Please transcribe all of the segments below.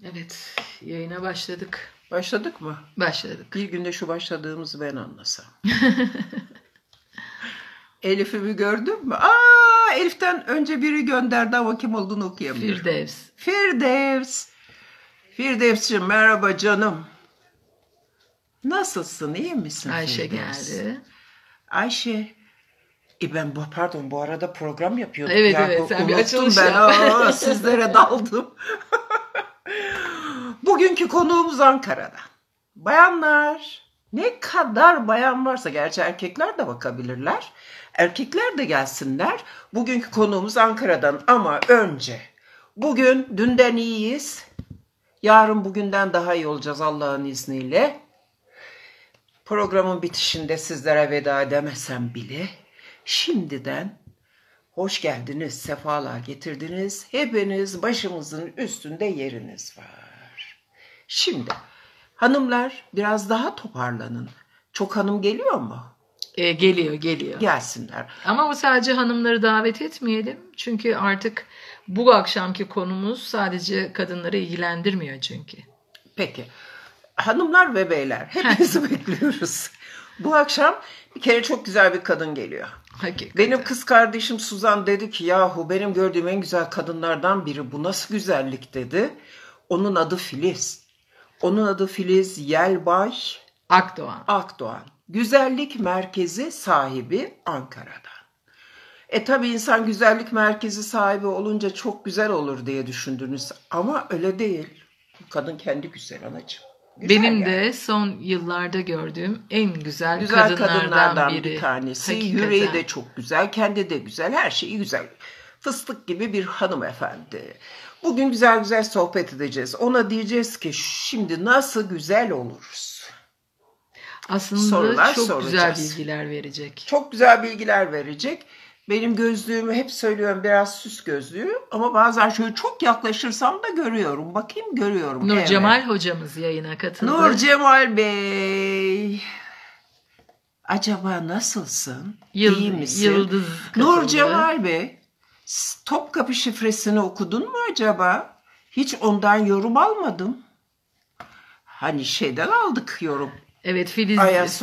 Evet, yayına başladık. Başladık mı? Başladık. Bir günde şu başladığımızı ben anlasam. Elif'imi gördün mü? Elif'ten önce biri gönderdi ama kim olduğunu okuyamıyorum. Firdevs'cim merhaba canım. Nasılsın? İyi misin? Ayşe geldi. Ayşe. Pardon bu arada program yapıyorduk. Evet sen bir açılış yap. Sizlere daldım. Bugünkü konuğumuz Ankara'da. Bayanlar, ne kadar bayan varsa, gerçi erkekler de bakabilirler. Erkekler de gelsinler. Bugünkü konuğumuz Ankara'dan ama önce bugün dünden iyiyiz. Yarın bugünden daha iyi olacağız Allah'ın izniyle. Programın bitişinde sizlere veda edemesem bile şimdiden hoş geldiniz, sefalar getirdiniz. Hepiniz başımızın üstünde yeriniz var. Şimdi hanımlar biraz daha toparlanın. Çok hanım geliyor mu? Geliyor. Gelsinler. Ama bu sadece hanımları davet etmeyelim. Çünkü artık bu akşamki konumuz sadece kadınları ilgilendirmiyor çünkü. Peki. Hanımlar ve beyler hepinizi bekliyoruz. Bu akşam bir kere çok güzel bir kadın geliyor. Hakikaten. Benim kız kardeşim Suzan dedi ki yahu benim gördüğüm en güzel kadınlardan biri, bu nasıl güzellik dedi. Onun adı Filiz Yelbay Akdoğan. Güzellik merkezi sahibi Ankara'dan. Tabii insan güzellik merkezi sahibi olunca çok güzel olur diye düşündünüz ama öyle değil. Kadın kendi güzel anacığım. Benim de son yıllarda gördüğüm en güzel kadınlardan biri. Bir tanesi. Hakikaten. Yüreği de çok güzel, kendi de güzel, her şeyi güzel. Fıstık gibi bir hanımefendi. Bugün güzel güzel sohbet edeceğiz. Ona diyeceğiz ki şimdi nasıl güzel oluruz? Aslında Sorular çok soracağız. güzel bilgiler verecek. Çok güzel bilgiler verecek. Benim gözlüğümü hep söylüyorum, biraz süs gözlüğü ama bazen şöyle çok yaklaşırsam da görüyorum. Bakayım, görüyorum. Nur Cemal hocamız yayına katıldı. Nur Cemal Bey. Acaba nasılsın? İyi misin? Yıldız katıldı. Nur Cemal Bey, Topkapı şifresini okudun mu acaba? Hiç ondan yorum almadım. Hani şeyden aldık yorum. Evet, Filiz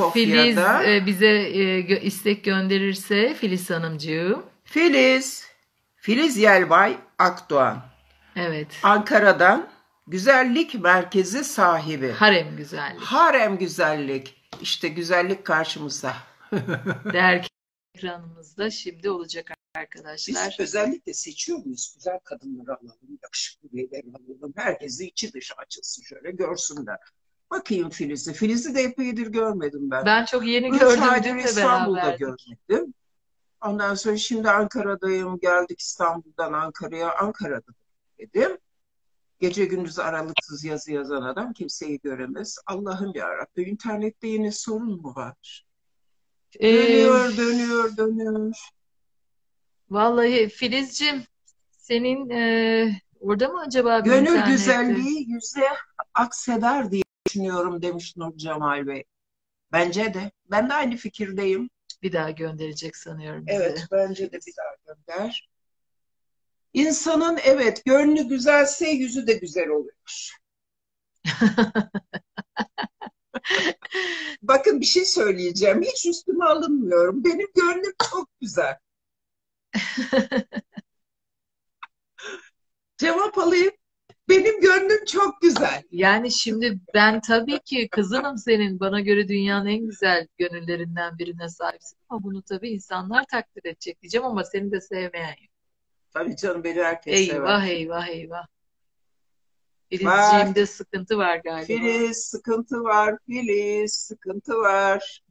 bize istek gönderirse Filiz Hanımcığım. Filiz Yelbay Akdoğan. Evet. Ankara'dan güzellik merkezi sahibi. Harem güzellik. İşte güzellik karşımızda. Derken ekranımızda şimdi olacak arkadaşlar. Biz özellikle seçiyor muyuz? Güzel kadınları alalım, yakışıklı beyleri alalım. Herkesi içi dışı açılsın, şöyle görsünler. Bakayım Filiz'i. Filiz'i de epeydir görmedim ben. Ben çok yeni gördüm. Dün İstanbul'da görmedim. Ondan sonra şimdi Ankara'dayım. Geldik İstanbul'dan Ankara'ya. Ankara'da dedim. Gece gündüz aralıksız yazı yazan adam kimseyi göremez. Allah'ım yarabbim, internette yine sorun mu var? Dönüyor. Vallahi Filizciğim, senin orada mı acaba bir gönül internette? Güzelliği yüzde akseder diye düşünüyorum demiş Nur Cemal Bey. Bence de. Ben de aynı fikirdeyim. Bir daha gönderecek sanıyorum bize. Evet, bence de bir daha gönder. İnsanın evet gönlü güzelse yüzü de güzel oluyor. Bakın bir şey söyleyeceğim. Hiç üstüme alınmıyorum. Benim gönlüm çok güzel. Cevap alayım. Benim gönlüm çok güzel. Yani şimdi ben tabii ki kızınım senin. Bana göre dünyanın en güzel gönüllerinden birine sahipsin. Ama bunu tabii insanlar takdir edecek diyeceğim ama seni de sevmeyen yok. Tabii canım, beni herkes sever. Eyvah. Filizciğimde sıkıntı var galiba. Filiz sıkıntı var.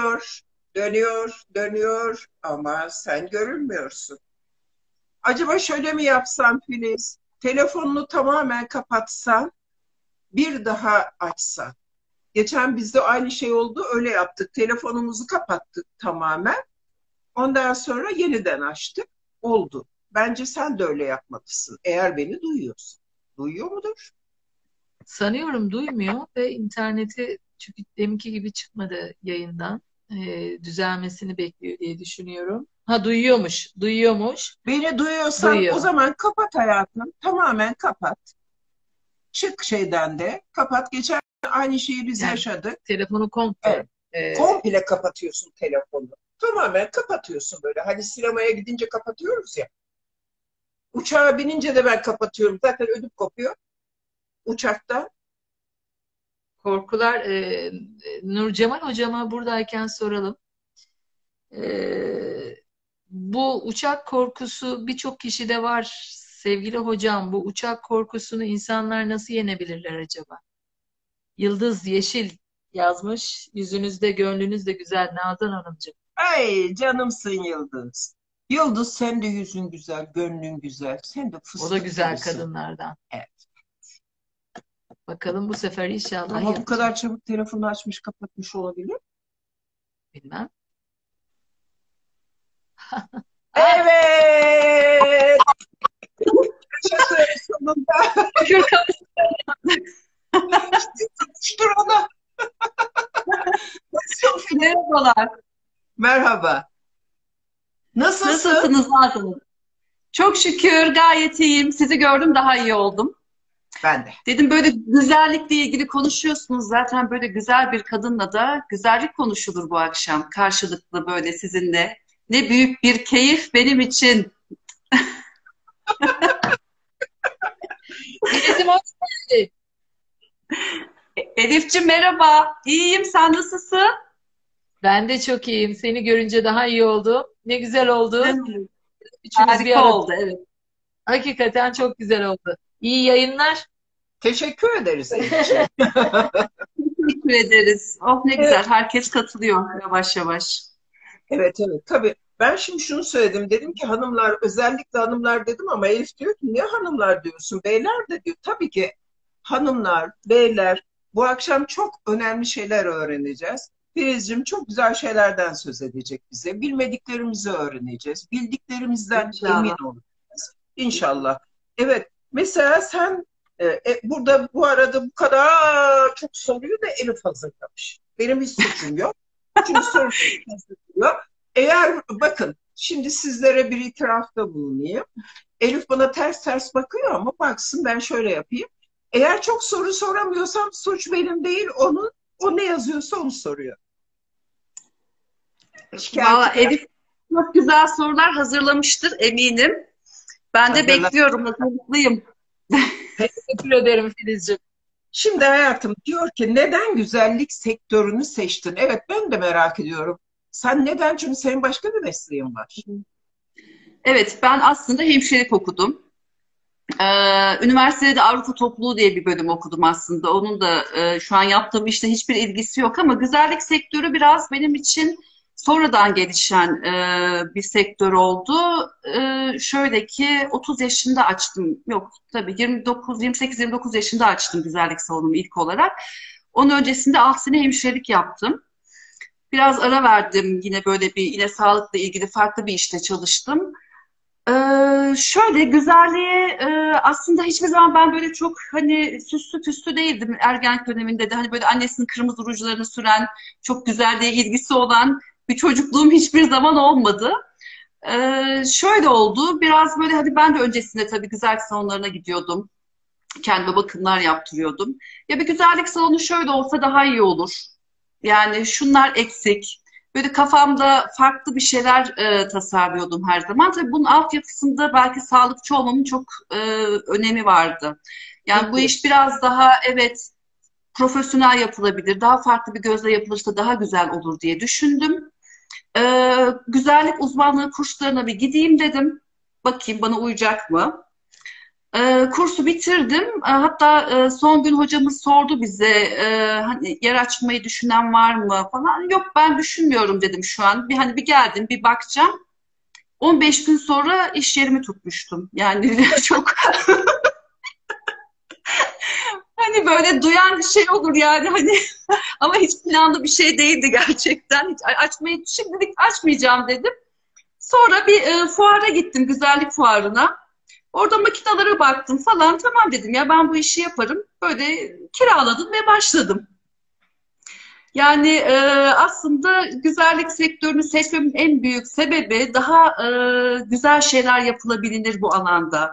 Dönüyor ama sen görünmüyorsun. Acaba şöyle mi yapsan Filiz? Telefonunu tamamen kapatsan, bir daha açsan. Geçen bizde aynı şey oldu, öyle yaptık. Telefonumuzu kapattık tamamen. Ondan sonra yeniden açtık. Oldu. Bence sen de öyle yapmalısın. Eğer beni duyuyorsun. Duyuyor mudur? Sanıyorum duymuyor ve interneti çünkü deminki gibi çıkmadı yayından. Düzelmesini bekliyor diye düşünüyorum. Duyuyormuş. Beni duyuyorsan o zaman kapat hayatım. Tamamen kapat. çık şeyden de kapat. Geçen aynı şeyi biz Yani yaşadık. telefonu komple. Evet. e, Komple kapatıyorsun telefonu. Tamamen kapatıyorsun böyle. Hani sinemaya gidince kapatıyoruz ya. Uçağa binince de ben kapatıyorum. Zaten ödüm kopuyor uçakta. Korkular. Nurcemal hocama buradayken soralım. Bu uçak korkusu birçok kişide var. Sevgili hocam, bu uçak korkusunu insanlar nasıl yenebilirler acaba? Yıldız Yeşil yazmış. Yüzünüzde, gönlünüz de güzel Nazan Hanımcığım. Ay canımsın Yıldız. Yıldız sen de yüzün güzel, gönlün güzel. Sen de O da fıstık güzel gibisin. kadınlardan. Evet. Bakalım bu sefer inşallah Ama bu yapacak. kadar çabuk telefonu açmış kapatmış olabilir. Bilmem. Ah, Evet. Yaşasın sonunda. şükür kavuştuk. Tutuştur onu. Sophie. Merhabalar. Merhaba. Nasılsın? Nasılsınız Nazan Hanım? Çok şükür gayet iyiyim. Sizi gördüm daha iyi oldum. Ben de. Dedim böyle güzellikle ilgili konuşuyorsunuz. Zaten böyle güzel bir kadınla da güzellik konuşulur bu akşam. Karşılıklı böyle sizinle. Ne büyük bir keyif benim için. Deniz'im hoş geldin. Elifciğim merhaba. İyiyim. Sen nasılsın? Ben de çok iyiyim. Seni görünce daha iyi oldum. Ne güzel oldu. Evet. Üçümüz bir Harika arada. oldu. Evet. Hakikaten çok güzel oldu. İyi yayınlar. Teşekkür ederiz Elif'ciğim. Teşekkür ederiz. Oh ne Evet, güzel. Herkes katılıyor yavaş yavaş. evet, evet. Tabii ben şimdi şunu söyledim. Dedim ki hanımlar, özellikle hanımlar dedim ama Elif diyor ki niye hanımlar diyorsun? Beyler de diyor. Tabii ki hanımlar, beyler bu akşam çok önemli şeyler öğreneceğiz. Filizciğim çok güzel şeylerden söz edecek bize. Bilmediklerimizi öğreneceğiz. Bildiklerimizden emin İnşallah. olacağız. İnşallah. Evet. Mesela sen burada bu arada bu kadar çok soruyu da Elif hazırlamış. Benim hiç suçum yok. Çünkü soru hazırlıyor. Eğer bakın şimdi sizlere bir itirafta bulunayım. Elif bana ters ters bakıyor ama baksın ben şöyle yapayım. Eğer çok soru soramıyorsam suç benim değil onun. O ne yazıyorsa onu soruyor. Valla Şikayeti bırak. Elif çok güzel sorular hazırlamıştır eminim. Ben de Hazırla. bekliyorum, hazırlıklıyım. Teşekkür ederim Filizciğim. Şimdi hayatım diyor ki neden güzellik sektörünü seçtin? Evet ben de merak ediyorum. Sen neden? Çünkü senin başka bir mesleğin var. Evet, ben aslında hemşirelik okudum. Üniversitede de Avrupa Topluluğu diye bir bölüm okudum aslında. Onun da şu an yaptığım işte hiçbir ilgisi yok ama güzellik sektörü biraz benim için sonradan gelişen bir sektör oldu. Şöyle ki 30 yaşında açtım. Yok tabii 29, 28-29 yaşında açtım güzellik salonumu ilk olarak. Onun öncesinde 6 sene hemşirelik yaptım. Biraz ara verdim yine böyle bir yine sağlıkla ilgili farklı bir işte çalıştım. Şöyle güzelliğe aslında hiçbir zaman ben böyle çok hani süslü püslü değildim ergenlik döneminde de hani böyle annesinin kırmızı rujlarını süren çok güzelliğe ilgisi olan bir çocukluğum hiçbir zaman olmadı. Şöyle oldu biraz böyle hadi ben de öncesinde tabii güzellik salonlarına gidiyordum. Kendime bakımlar yaptırıyordum. Ya bir güzellik salonu şöyle olsa daha iyi olur. Yani şunlar eksik. Böyle kafamda farklı bir şeyler tasarlıyordum her zaman. Tabii bunun altyapısında belki sağlıkçı olmamın çok önemi vardı. Yani bu Peki. iş biraz daha evet profesyonel yapılabilir, daha farklı bir gözle yapılırsa daha güzel olur diye düşündüm. Güzellik uzmanlığı kurslarına bir gideyim dedim. Bakayım bana uyacak mı? Kursu bitirdim. Hatta son gün hocamız sordu bize hani yer açmayı düşünen var mı falan. Yok ben düşünmüyorum dedim şu an. Bir geldim bir bakacağım. 15 gün sonra iş yerimi tutmuştum. Yani çok hani böyle duyan bir şey olur yani hani ama hiç planlı bir şey değildi gerçekten. Hiç açmayı şimdilik açmayacağım dedim. Sonra bir fuara gittim güzellik fuarına. Orada makinalara baktım falan. Tamam dedim ya ben bu işi yaparım. Böyle kiraladım ve başladım. Yani aslında güzellik sektörünü seçmemin en büyük sebebi daha güzel şeyler yapılabilir bu alanda.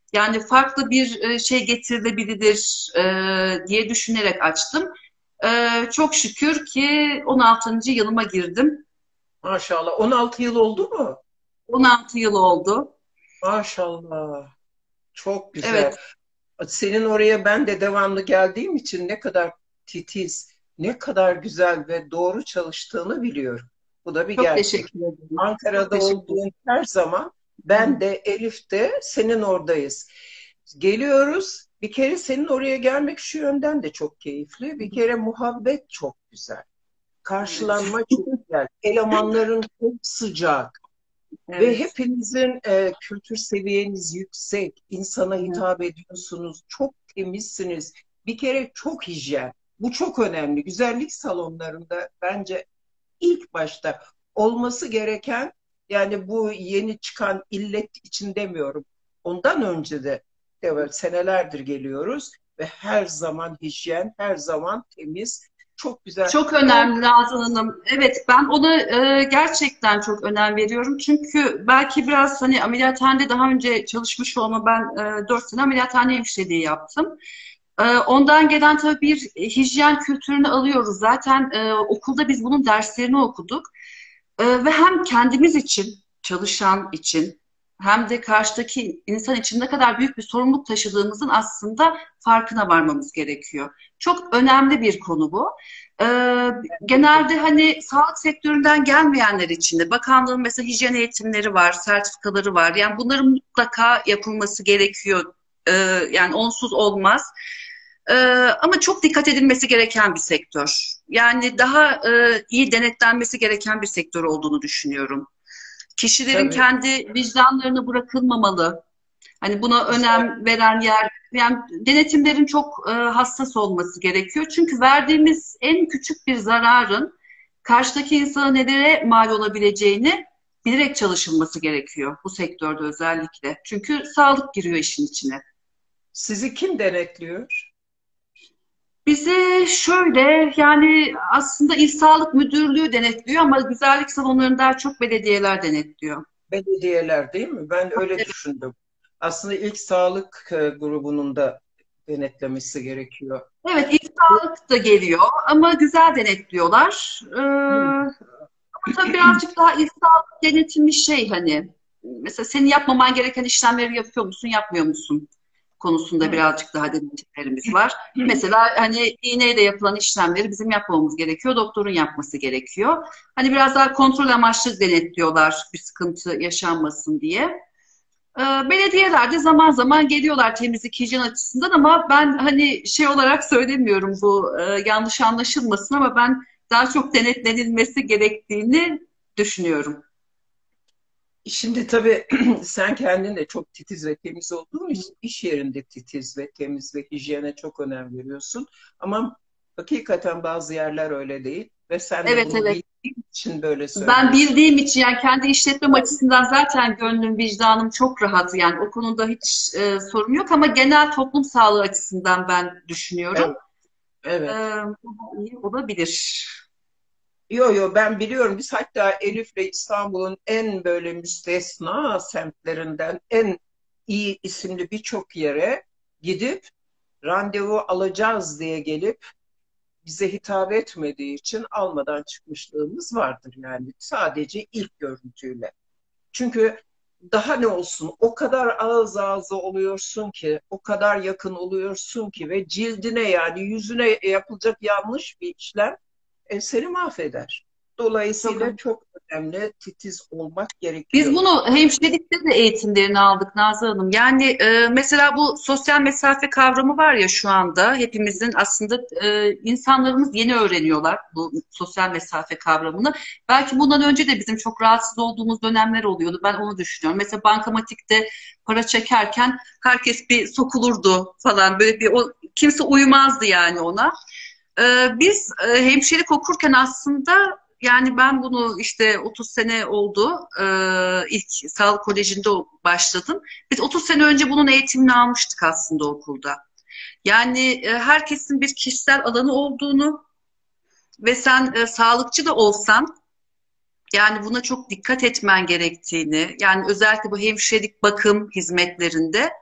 Yani farklı bir şey getirilebilir diye düşünerek açtım. Çok şükür ki 16. yılıma girdim. Maşallah. 16 yıl oldu mu? 16 yıl oldu. Maşallah. Çok güzel. Evet, Senin oraya ben de devamlı geldiğim için ne kadar titiz, ne kadar güzel ve doğru çalıştığını biliyorum. Bu da bir çok gerçek. teşekkür ederim. Çok Ankara'da teşekkür ederim. olduğun her zaman ben de Elif de senin oradayız. Geliyoruz. Bir kere senin oraya gelmek şu yönden de çok keyifli. Bir kere muhabbet çok güzel. Evet. Karşılanma çok güzel. Elemanların çok sıcak. Ve Evet. hepinizin kültür seviyeniz yüksek, insana Evet. hitap ediyorsunuz, çok temizsiniz. Bir kere çok hijyen. Bu çok önemli. Güzellik salonlarında bence ilk başta olması gereken, yani bu yeni çıkan illet için demiyorum. Ondan önce de evet, senelerdir geliyoruz ve her zaman hijyen, her zaman temiz, çok güzel. Çok Ben önemli Nazan Hanım. Evet, ben ona gerçekten çok önem veriyorum. Çünkü belki biraz hani ameliyathanede daha önce çalışmış olma, ben 4 sene ameliyathane hemşireliği yaptım. Ondan gelen tabii bir hijyen kültürünü alıyoruz. Zaten okulda biz bunun derslerini okuduk. Ve hem kendimiz için, çalışan için, hem de karşıdaki insan için ne kadar büyük bir sorumluluk taşıdığımızın aslında farkına varmamız gerekiyor. Çok önemli bir konu bu. Genelde hani sağlık sektöründen gelmeyenler için de bakanlığın mesela hijyen eğitimleri var, sertifikaları var. Yani bunların mutlaka yapılması gerekiyor. Ee, Yani onsuz olmaz. Ee, Ama çok dikkat edilmesi gereken bir sektör. Yani daha iyi denetlenmesi gereken bir sektör olduğunu düşünüyorum. Kişilerin tabii kendi vicdanlarına bırakılmamalı. Hani buna güzel. önem veren yer, yani denetimlerin çok hassas olması gerekiyor. Çünkü verdiğimiz en küçük bir zararın karşıdaki insana nelere mal olabileceğini bilerek çalışılması gerekiyor bu sektörde özellikle. Çünkü sağlık giriyor işin içine. Sizi kim denetliyor? Bize şöyle, yani aslında İl Sağlık Müdürlüğü denetliyor ama güzellik salonlarını daha çok belediyeler denetliyor. Belediyeler değil mi? Ben öyle düşündüm. Aslında ilk sağlık grubunun da denetlemesi gerekiyor. Evet, İl Sağlık da geliyor ama güzel denetliyorlar. Tabii birazcık daha İl Sağlık denetimi şey, hani mesela senin yapmaman gereken işlemleri yapıyor musun, yapmıyor musun konusunda Hı. birazcık daha denetimlerimiz var. Mesela hani iğneyle yapılan işlemleri bizim yapmamamız gerekiyor, doktorun yapması gerekiyor. Hani biraz daha kontrol amaçlı denetliyorlar bir sıkıntı yaşanmasın diye. Belediyeler de zaman zaman geliyorlar temizlik hijyen açısından ama ben hani şey olarak söylemiyorum, bu yanlış anlaşılmasın ama ben daha çok denetlenilmesi gerektiğini düşünüyorum. Şimdi tabii sen kendin de çok titiz ve temiz olduğun için iş yerinde titiz ve temiz ve hijyene çok önem veriyorsun. Ama hakikaten bazı yerler öyle değil ve sen de Evet, bunu evet. bildiğin için böyle Ben söylüyorsun. bildiğim için, yani kendi işletmem açısından zaten gönlüm, vicdanım çok rahat. Yani o konuda hiç sorun yok ama genel toplum sağlığı açısından ben düşünüyorum. Evet, evet. Daha iyi olabilir. Yo, ben biliyorum, biz hatta Elif'le İstanbul'un en böyle müstesna semtlerinden en iyi isimli birçok yere gidip randevu alacağız diye gelip bize hitap etmediği için almadan çıkmışlığımız vardır yani, sadece ilk görüntüyle. Çünkü daha ne olsun, o kadar ağız ağza oluyorsun ki, o kadar yakın oluyorsun ki ve cildine, yani yüzüne yapılacak yanlış bir işlem seni mahveder. Çok Dolayısıyla çok önemli, titiz olmak Biz gerekiyor. bunu hemşirelikte de eğitimlerini aldık Nazlı Hanım. Yani mesela bu sosyal mesafe kavramı var ya, şu anda hepimizin aslında insanlarımız yeni öğreniyorlar bu sosyal mesafe kavramını. Belki bundan önce de bizim çok rahatsız olduğumuz dönemler oluyordu. Ben onu düşünüyorum. Mesela bankamatikte para çekerken herkes bir sokulurdu falan, böyle bir kimse uymazdı yani ona. Biz hemşirelik okurken aslında, yani ben bunu işte 30 sene oldu. İlk sağlık kolejinde başladım. Biz 30 sene önce bunun eğitimini almıştık aslında okulda. Yani herkesin bir kişisel alanı olduğunu ve sen sağlıkçı da olsan yani buna çok dikkat etmen gerektiğini, yani özellikle bu hemşirelik bakım hizmetlerinde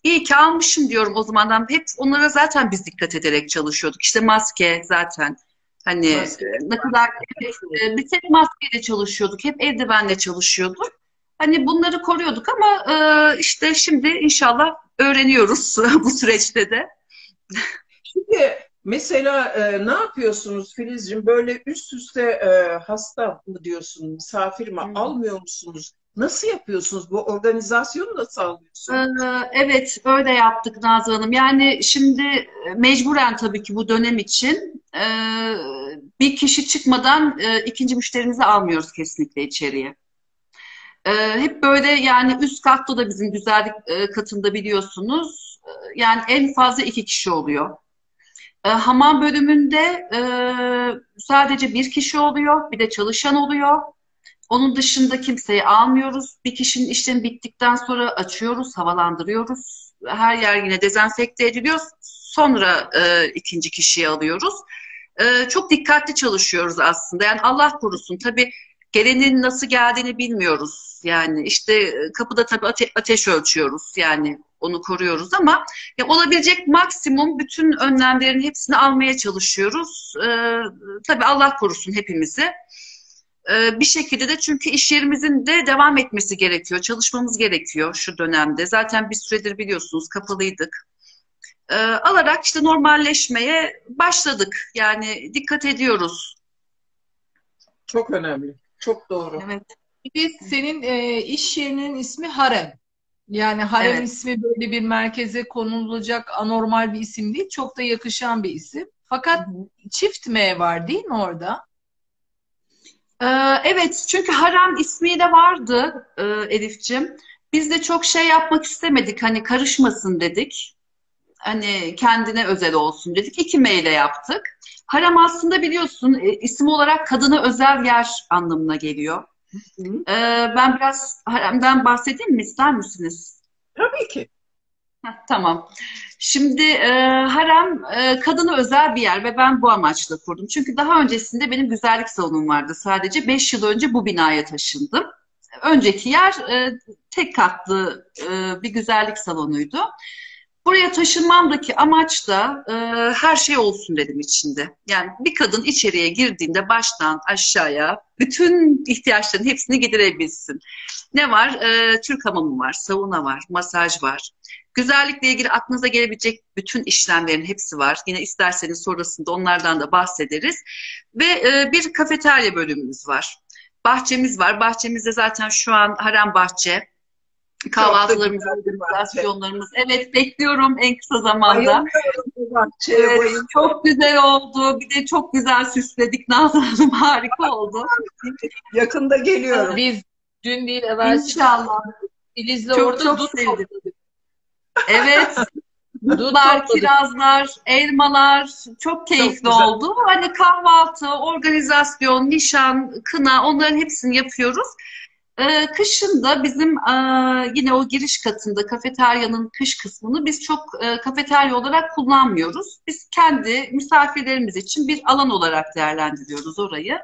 iyi ki almışım diyorum o zamandan. Hep onlara zaten biz dikkat ederek çalışıyorduk. İşte maske zaten. Hani Maske. ne kadar evet, biz hep maskeyle çalışıyorduk. Hep eldivenle çalışıyorduk. Hani bunları koruyorduk ama işte şimdi inşallah öğreniyoruz bu süreçte de. Şimdi mesela ne yapıyorsunuz Filizciğim? Böyle üst üste hasta mı diyorsun, misafir mi Hmm. almıyor musunuz? Nasıl yapıyorsunuz? Bu organizasyonu nasıl sağlıyorsun? Evet, öyle yaptık Nazlı Hanım. Yani şimdi mecburen tabii ki bu dönem için bir kişi çıkmadan ikinci müşterimizi almıyoruz kesinlikle içeriye. Hep böyle yani üst katta da bizim güzellik katında biliyorsunuz. Yani en fazla iki kişi oluyor. Hamam bölümünde sadece bir kişi oluyor, bir de çalışan oluyor. Onun dışında kimseyi almıyoruz. Bir kişinin işlemi bittikten sonra açıyoruz, havalandırıyoruz. Her yer yine dezenfekte ediliyor. Sonra ikinci kişiyi alıyoruz. Çok dikkatli çalışıyoruz aslında. Yani Allah korusun. Tabii gelenin nasıl geldiğini bilmiyoruz. Yani işte kapıda tabii ateş ölçüyoruz. Yani onu koruyoruz ama ya olabilecek maksimum bütün önlemlerin hepsini almaya çalışıyoruz. Tabii Allah korusun hepimizi. Bir şekilde de çünkü iş yerimizin de devam etmesi gerekiyor. Çalışmamız gerekiyor şu dönemde. Zaten bir süredir biliyorsunuz kapalıydık. Alarak işte normalleşmeye başladık. Yani dikkat ediyoruz. Çok önemli. Çok doğru. Evet, Biz senin iş yerinin ismi Harem. Yani Harem evet. ismi böyle bir merkeze konulacak anormal bir isim değil. Çok da yakışan bir isim. Hı Fakat hı. çift M var değil mi orada? Ee, evet, çünkü harem ismi de vardı Elif'cim. Biz de çok şey yapmak istemedik. Hani karışmasın dedik. Hani kendine özel olsun dedik. İki meyle yaptık. Harem aslında biliyorsun isim olarak kadına özel yer anlamına geliyor. Hı, Ben biraz haremden bahsedeyim mi ister misiniz? tabii ki. Heh, tamam. Şimdi harem kadına özel bir yer ve ben bu amaçla kurdum. Çünkü daha öncesinde benim güzellik salonum vardı sadece. 5 yıl önce bu binaya taşındım. Önceki yer tek katlı bir güzellik salonuydu. Buraya taşınmamdaki amaç da her şey olsun dedim içinde. Yani bir kadın içeriye girdiğinde baştan aşağıya bütün ihtiyaçların hepsini giderebilsin. Ne var? Türk hamamı var, sauna var, masaj var. Güzellikle ilgili aklınıza gelebilecek bütün işlemlerin hepsi var. Yine isterseniz sonrasında onlardan da bahsederiz. Ve bir kafeterya bölümümüz var. Bahçemiz var. Bahçemizde zaten şu an harem bahçe. Çok da Kahvaltılarımız, güzel bir bahçe. organizasyonlarımız. Evet, bekliyorum en kısa zamanda. Bayılıyorum bu bahçeye, Evet, bayılıyorum. çok güzel oldu. Bir de çok güzel süsledik. Nazlı Hanım harika oldu. Yakında geliyorum. Biz dün değil evvelsi gün İnşallah. Filiz'le Çok orada çok dut sevdim. topladık. Evet, Dut dutlar, topladık. kirazlar, elmalar çok Çok keyifli güzel. oldu. Hani kahvaltı, organizasyon, nişan, kına onların hepsini yapıyoruz. Kışın da bizim yine o giriş katında kafeteryanın kış kısmını biz çok kafeterya olarak kullanmıyoruz. Biz kendi misafirlerimiz için bir alan olarak değerlendiriyoruz orayı.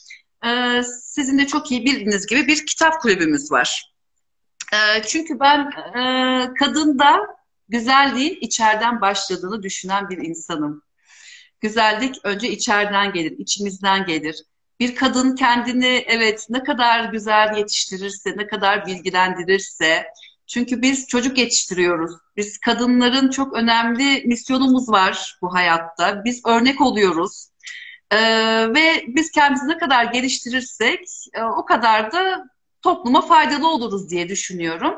Sizin de çok iyi bildiğiniz gibi bir kitap kulübümüz var. Çünkü ben kadında güzelliğin içeriden başladığını düşünen bir insanım. Güzellik önce içeriden gelir, içimizden gelir. Bir kadın kendini evet ne kadar güzel yetiştirirse, ne kadar bilgilendirirse, çünkü biz çocuk yetiştiriyoruz. Biz kadınların çok önemli misyonumuz var bu hayatta. Biz örnek oluyoruz. Ve biz kendimizi ne kadar geliştirirsek o kadar da topluma faydalı oluruz diye düşünüyorum.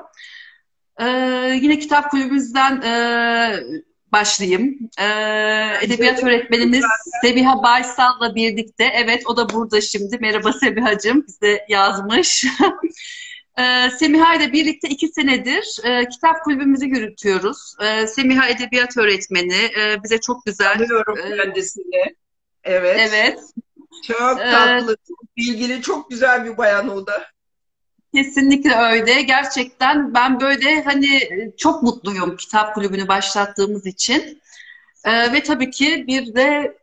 Yine kitap kulübümüzden başlayayım. Bence Edebiyat öğretmenimiz Sebiha Baysal'la birlikte, evet o da burada şimdi. Merhaba Sebiha'cığım, bize yazmış. Semiha ile birlikte 2 senedir kitap kulübümüzü yürütüyoruz. Semiha edebiyat öğretmeni, bize çok güzel, tanıyorum kendisini. Evet. evet, Çok e, tatlı, çok bilgili, çok güzel bir bayan o da. kesinlikle öyle. Gerçekten ben böyle hani çok mutluyum kitap kulübünü başlattığımız için. Ve tabii ki bir de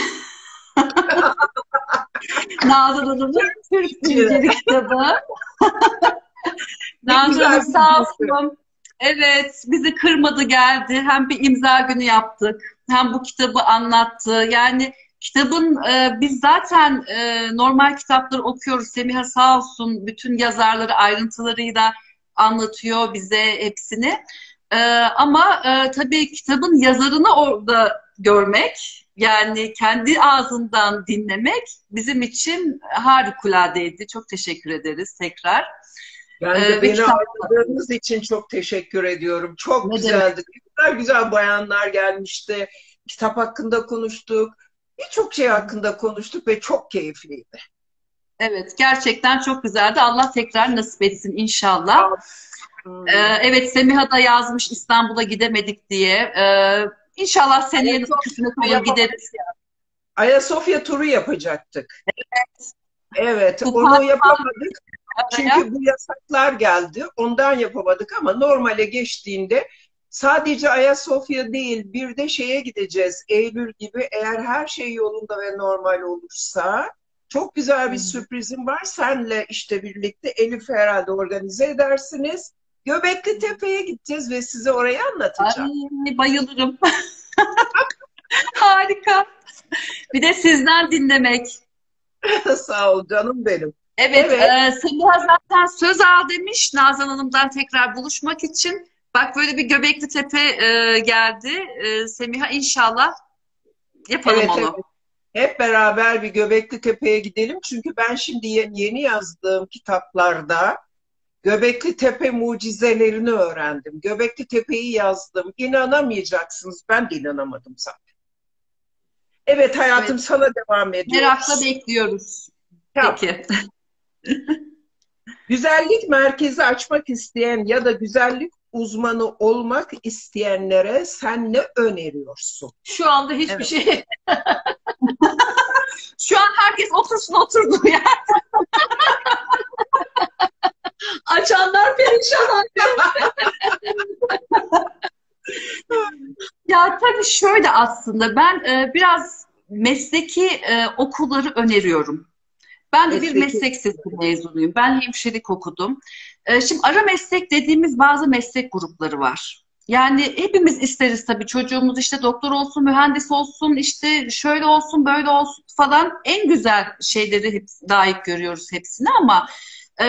Nazan Hanım'ın Türk Çok Zinciri kitabı. ne Nazan güzel Hanım bir sağ bilgi. olsun. Evet, bizi kırmadı geldi. Hem bir imza günü yaptık, hem bu kitabı anlattı. Yani kitabın biz zaten normal kitapları okuyoruz. Semiha sağ olsun bütün yazarları ayrıntılarıyla anlatıyor bize hepsini. Ama tabii kitabın yazarını orada görmek, yani kendi ağzından dinlemek bizim için harikuladeydi. Çok teşekkür ederiz tekrar. Ben de Ve beni kitap ağırladığınız için çok teşekkür ediyorum. Çok ne demek? güzeldi. Güzel güzel bayanlar gelmişti. Kitap hakkında konuştuk. Birçok şey hakkında konuştuk ve çok keyifliydi. Evet, gerçekten çok güzeldi. Allah tekrar nasip etsin inşallah. Evet, Semiha da yazmış İstanbul'a gidemedik diye. İnşallah seneye kısmet olur gideriz. Ayasofya turu yapacaktık. Evet, Bu onu yapamadık. Paris'e Çünkü bu yasaklar geldi. Ondan yapamadık ama normale geçtiğinde sadece Ayasofya değil, bir de şeye gideceğiz. Eylül gibi, eğer her şey yolunda ve normal olursa çok güzel bir sürprizim var. Senle işte birlikte Elif herhalde organize edersiniz. Göbekli Tepe'ye gideceğiz ve size orayı anlatacağım. Ay, bayılırım. Harika. Bir de sizden dinlemek. Sağ ol canım benim. Evet, Evet. Semiha zaten söz al demiş Nazan Hanım'dan tekrar buluşmak için. Bak böyle bir Göbekli Tepe geldi. Semiha inşallah yapalım Evet, evet. onu. Hep beraber bir Göbekli Tepe'ye gidelim. Çünkü ben şimdi yeni yazdığım kitaplarda Göbekli Tepe mucizelerini öğrendim. Göbekli Tepe'yi yazdım. İnanamayacaksınız. Ben de inanamadım zaten. Evet hayatım, Evet, sana devam merakla ediyoruz. bekliyoruz. Tamam. Peki. Güzellik merkezi açmak isteyen ya da güzellik uzmanı olmak isteyenlere sen ne öneriyorsun? Şu anda hiçbir Evet. şey. Şu an herkes otursun oturduğu yer. Açanlar perişan. Ya tabii şöyle aslında ben biraz mesleki okulları öneriyorum. Ben de bir Mesleki. meslek lisesi mezunuyum. Ben hemşirelik okudum. Şimdi ara meslek dediğimiz bazı meslek grupları var. Yani hepimiz isteriz tabii çocuğumuz işte doktor olsun, mühendis olsun, işte şöyle olsun, böyle olsun falan. En güzel şeyleri hep layık görüyoruz hepsini ama e,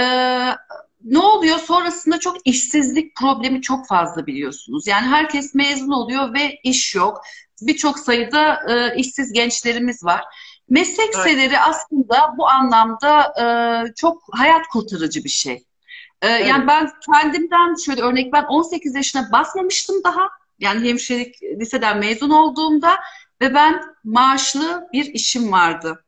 ne oluyor? Sonrasında çok işsizlik problemi çok fazla biliyorsunuz. Yani herkes mezun oluyor ve iş yok. Birçok sayıda işsiz gençlerimiz var. Meslek Aynen. liseleri aslında bu anlamda çok hayat kurtarıcı bir şey. Yani Evet. ben kendimden şöyle örnek ben 18 yaşına basmamıştım daha. Yani hemşirelik liseden mezun olduğumda ve ben maaşlı bir işim vardı.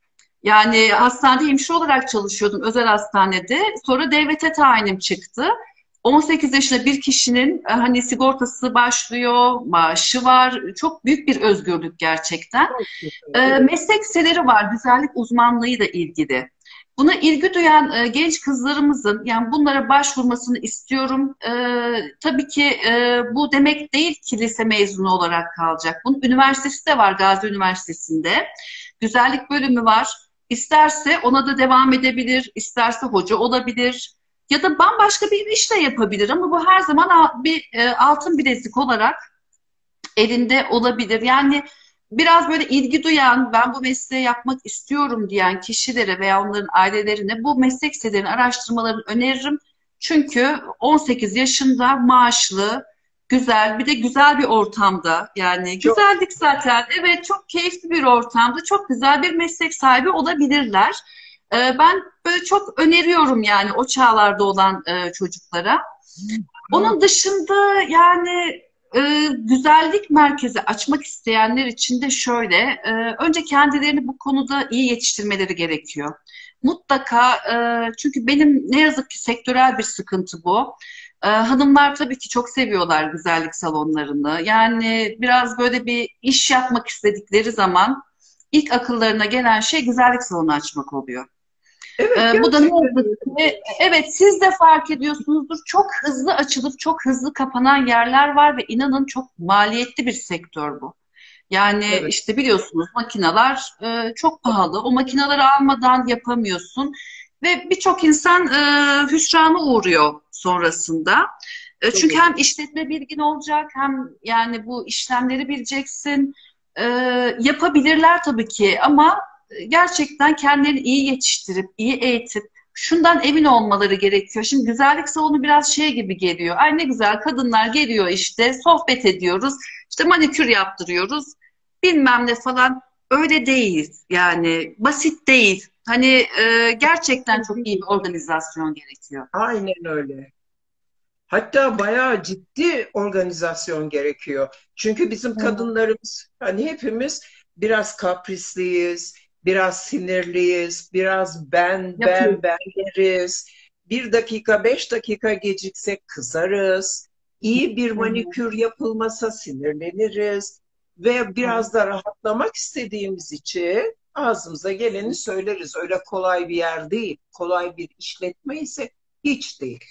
Yani hastanede hemşire olarak çalışıyordum özel hastanede. Sonra devlete tayinim çıktı. 18 yaşında bir kişinin hani sigortası başlıyor, maaşı var. Çok büyük bir özgürlük gerçekten. Çok güzel. Evet. Meslek liseleri var, güzellik uzmanlığıyla ilgili. Buna ilgi duyan genç kızlarımızın yani bunlara başvurmasını istiyorum. Tabii ki bu demek değil ki lise mezunu olarak kalacak. Bunun üniversitesi de var Gazi Üniversitesi'nde. Güzellik bölümü var. İsterse ona da devam edebilir, isterse hoca olabilir ya da bambaşka bir iş de yapabilir ama bu her zaman bir altın bilezik olarak elinde olabilir. Yani biraz böyle ilgi duyan, ben bu mesleği yapmak istiyorum diyen kişilere veya onların ailelerine bu meslek sitelerinin araştırmalarını öneririm. Çünkü 18 yaşında maaşlı, güzel, bir de güzel bir ortamda yani Çok. güzellik zaten evet çok keyifli bir ortamda çok güzel bir meslek sahibi olabilirler. Ben böyle çok öneriyorum yani o çağlarda olan çocuklara. Onun dışında yani güzellik merkezi açmak isteyenler için de şöyle, önce kendilerini bu konuda iyi yetiştirmeleri gerekiyor. Mutlaka, çünkü benim ne yazık ki sektörel bir sıkıntı bu. Hanımlar tabii ki çok seviyorlar güzellik salonlarını. Yani biraz böyle bir iş yapmak istedikleri zaman ilk akıllarına gelen şey güzellik salonu açmak oluyor. Evet, Bu da ne gerçekten yazık öyle. ki, evet siz de fark ediyorsunuzdur. Çok hızlı açılıp çok hızlı kapanan yerler var ve inanın çok maliyetli bir sektör bu. Yani Evet. işte biliyorsunuz makineler çok pahalı. O makineleri almadan yapamıyorsun ve birçok insan hüsrana uğruyor sonrasında. Çünkü Doğru. hem işletme bilgin olacak, hem yani bu işlemleri bileceksin. E, Yapabilirler tabii ki, ama gerçekten kendilerini iyi yetiştirip, iyi eğitip, şundan emin olmaları gerekiyor. Şimdi güzellik salonu biraz şey gibi geliyor. Ay ne güzel, kadınlar geliyor işte, sohbet ediyoruz, işte manikür yaptırıyoruz, bilmem ne falan. Öyle değil yani, basit değil. Hani gerçekten çok iyi bir organizasyon gerekiyor. Aynen öyle. Hatta bayağı ciddi organizasyon gerekiyor. Çünkü bizim Evet. kadınlarımız hani hepimiz biraz kaprisliyiz, biraz sinirliyiz, biraz Yapıyor. ben deriz. Bir dakika, 5 dakika geciksek kızarız. İyi bir Hı hı. manikür yapılmasa sinirleniriz. Ve Evet. biraz da rahatlamak istediğimiz için ağzımıza geleni söyleriz. Öyle kolay bir yer değil. Kolay bir işletme ise hiç değil.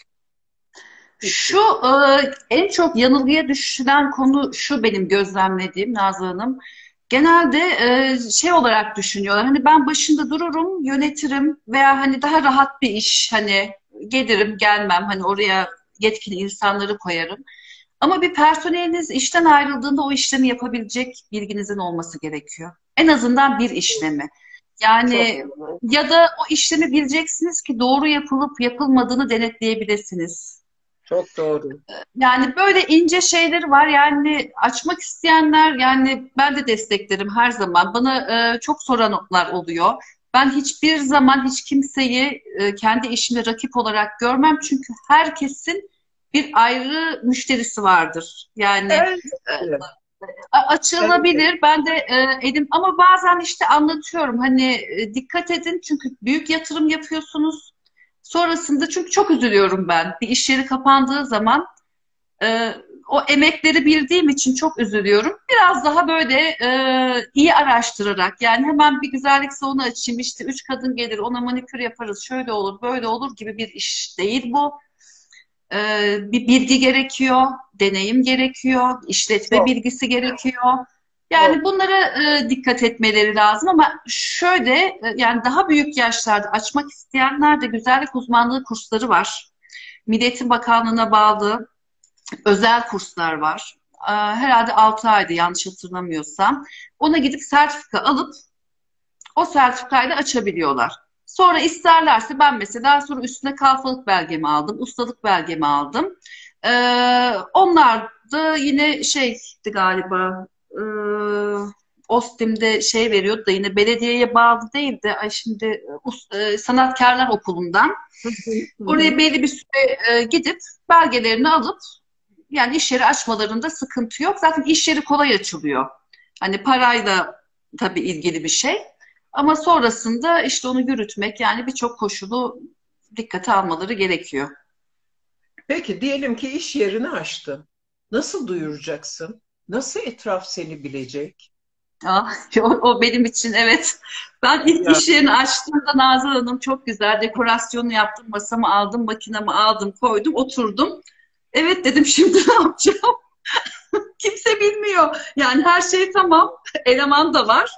Hiç Şu değil. en çok yanılgıya düşülen konu şu, benim gözlemlediğim Nazlı Hanım. Genelde şey olarak düşünüyorlar. Hani ben başında dururum, yönetirim, veya hani daha rahat bir iş, hani gelirim gelmem, hani oraya yetkili insanları koyarım. Ama bir personeliniz işten ayrıldığında o işlemi yapabilecek bilginizin olması gerekiyor. En azından bir işlemi. Çok Yani doğru. ya da o işlemi bileceksiniz ki doğru yapılıp yapılmadığını denetleyebilirsiniz. Çok doğru. Yani böyle ince şeyleri var. Yani açmak isteyenler, yani ben de desteklerim her zaman. Bana çok soranlar oluyor. Ben hiçbir zaman hiç kimseyi kendi işimde rakip olarak görmem. Çünkü herkesin bir ayrı müşterisi vardır. Yani Elbette. Elbette. açılabilir. Ben de elim, ama bazen işte anlatıyorum. Hani dikkat edin, çünkü büyük yatırım yapıyorsunuz. Sonrasında, çünkü çok üzülüyorum ben. Bir iş yeri kapandığı zaman ee, o emekleri bildiğim için çok üzülüyorum. Biraz daha böyle iyi araştırarak, yani hemen bir güzellik salonu açayım, işte 3 kadın gelir ona manikür yaparız, şöyle olur böyle olur gibi bir iş değil bu. Bir bilgi gerekiyor, deneyim gerekiyor, işletme Çok, bilgisi gerekiyor. Yani çok. bunlara dikkat etmeleri lazım, ama şöyle yani daha büyük yaşlarda açmak isteyenler de güzellik uzmanlığı kursları var. Milli Eğitim Bakanlığı'na bağlı özel kurslar var. Herhalde 6 ayda, yanlış hatırlamıyorsam. Ona gidip sertifika alıp o sertifikayla açabiliyorlar. Sonra isterlerse, ben mesela sonra üstüne kalfalık belgemi aldım, ustalık belgemi aldım. Onlar da yine şeydi galiba, OSTİM'de şey veriyordu da, yine belediyeye bağlı değil de, ay şimdi Sanatkarlar Okulu'ndan Hı hı, hı oraya hı. belli bir süre gidip belgelerini alıp, yani iş yeri açmalarında sıkıntı yok. Zaten iş yeri kolay açılıyor. Hani parayla tabii ilgili bir şey. Ama sonrasında işte onu yürütmek, yani birçok koşulu dikkate almaları gerekiyor. Peki diyelim ki iş yerini açtın. Nasıl duyuracaksın? Nasıl etraf seni bilecek? Ah, o benim için, evet. Ben ilk Ya iş yerini açtığımda Nazlı Hanım, çok güzel dekorasyonu yaptım. Masamı aldım, makinamı aldım, koydum, oturdum. Evet dedim, şimdi ne yapacağım? Kimse bilmiyor. Yani her şey tamam. Eleman da var.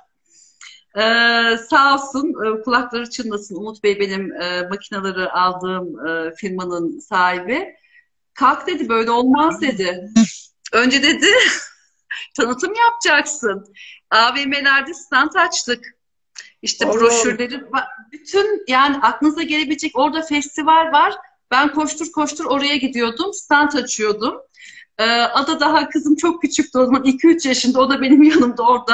Sağ olsun, kulakları çınlasın. Umut Bey benim makineleri aldığım firmanın sahibi. Kalk dedi, böyle olmaz dedi. Önce dedi tanıtım yapacaksın. AVM'lerde stand açtık. İşte Allah Allah. broşürleri, bütün yani aklınıza gelebilecek, orada festival var. Ben koştur koştur oraya gidiyordum. Stand açıyordum. Ada daha, kızım çok küçüktü o zaman, 2-3 yaşında. O da benim yanımda orada.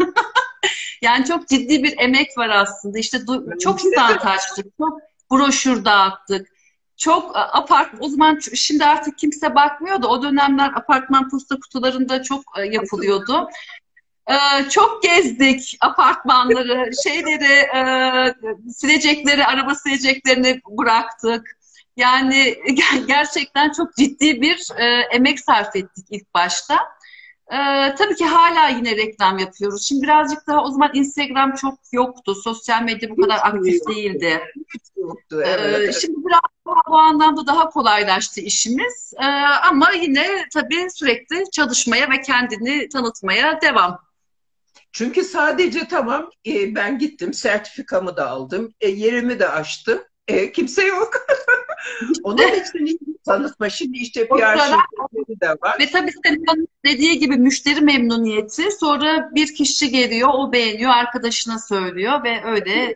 Yani çok ciddi bir emek var aslında. İşte çok Bence de. stand açtık, çok broşür dağıttık. Çok o zaman, şimdi artık kimse bakmıyor da, o dönemler apartman posta kutularında çok yapılıyordu. Çok gezdik apartmanları, şeyleri, silecekleri, araba sileceklerini bıraktık. Yani gerçekten çok ciddi bir emek sarf ettik ilk başta. Tabii ki hala yine reklam yapıyoruz. Şimdi birazcık daha, o zaman Instagram çok yoktu. Sosyal medya bu kadar Hiç mi aktif yoktu? değildi. Hiç yoktu. Evet, evet. Şimdi biraz daha bu anlamda daha kolaylaştı işimiz. Ama yine tabii sürekli çalışmaya ve kendini tanıtmaya devam. Çünkü sadece tamam ben gittim sertifikamı da aldım. Yerimi de açtım. Kimse yok. Onun için tanıtma. Şimdi işte O PR sırada şirketleri de var. ve tabii senin dediği gibi müşteri memnuniyeti, sonra bir kişi geliyor, o beğeniyor, arkadaşına söylüyor ve öyle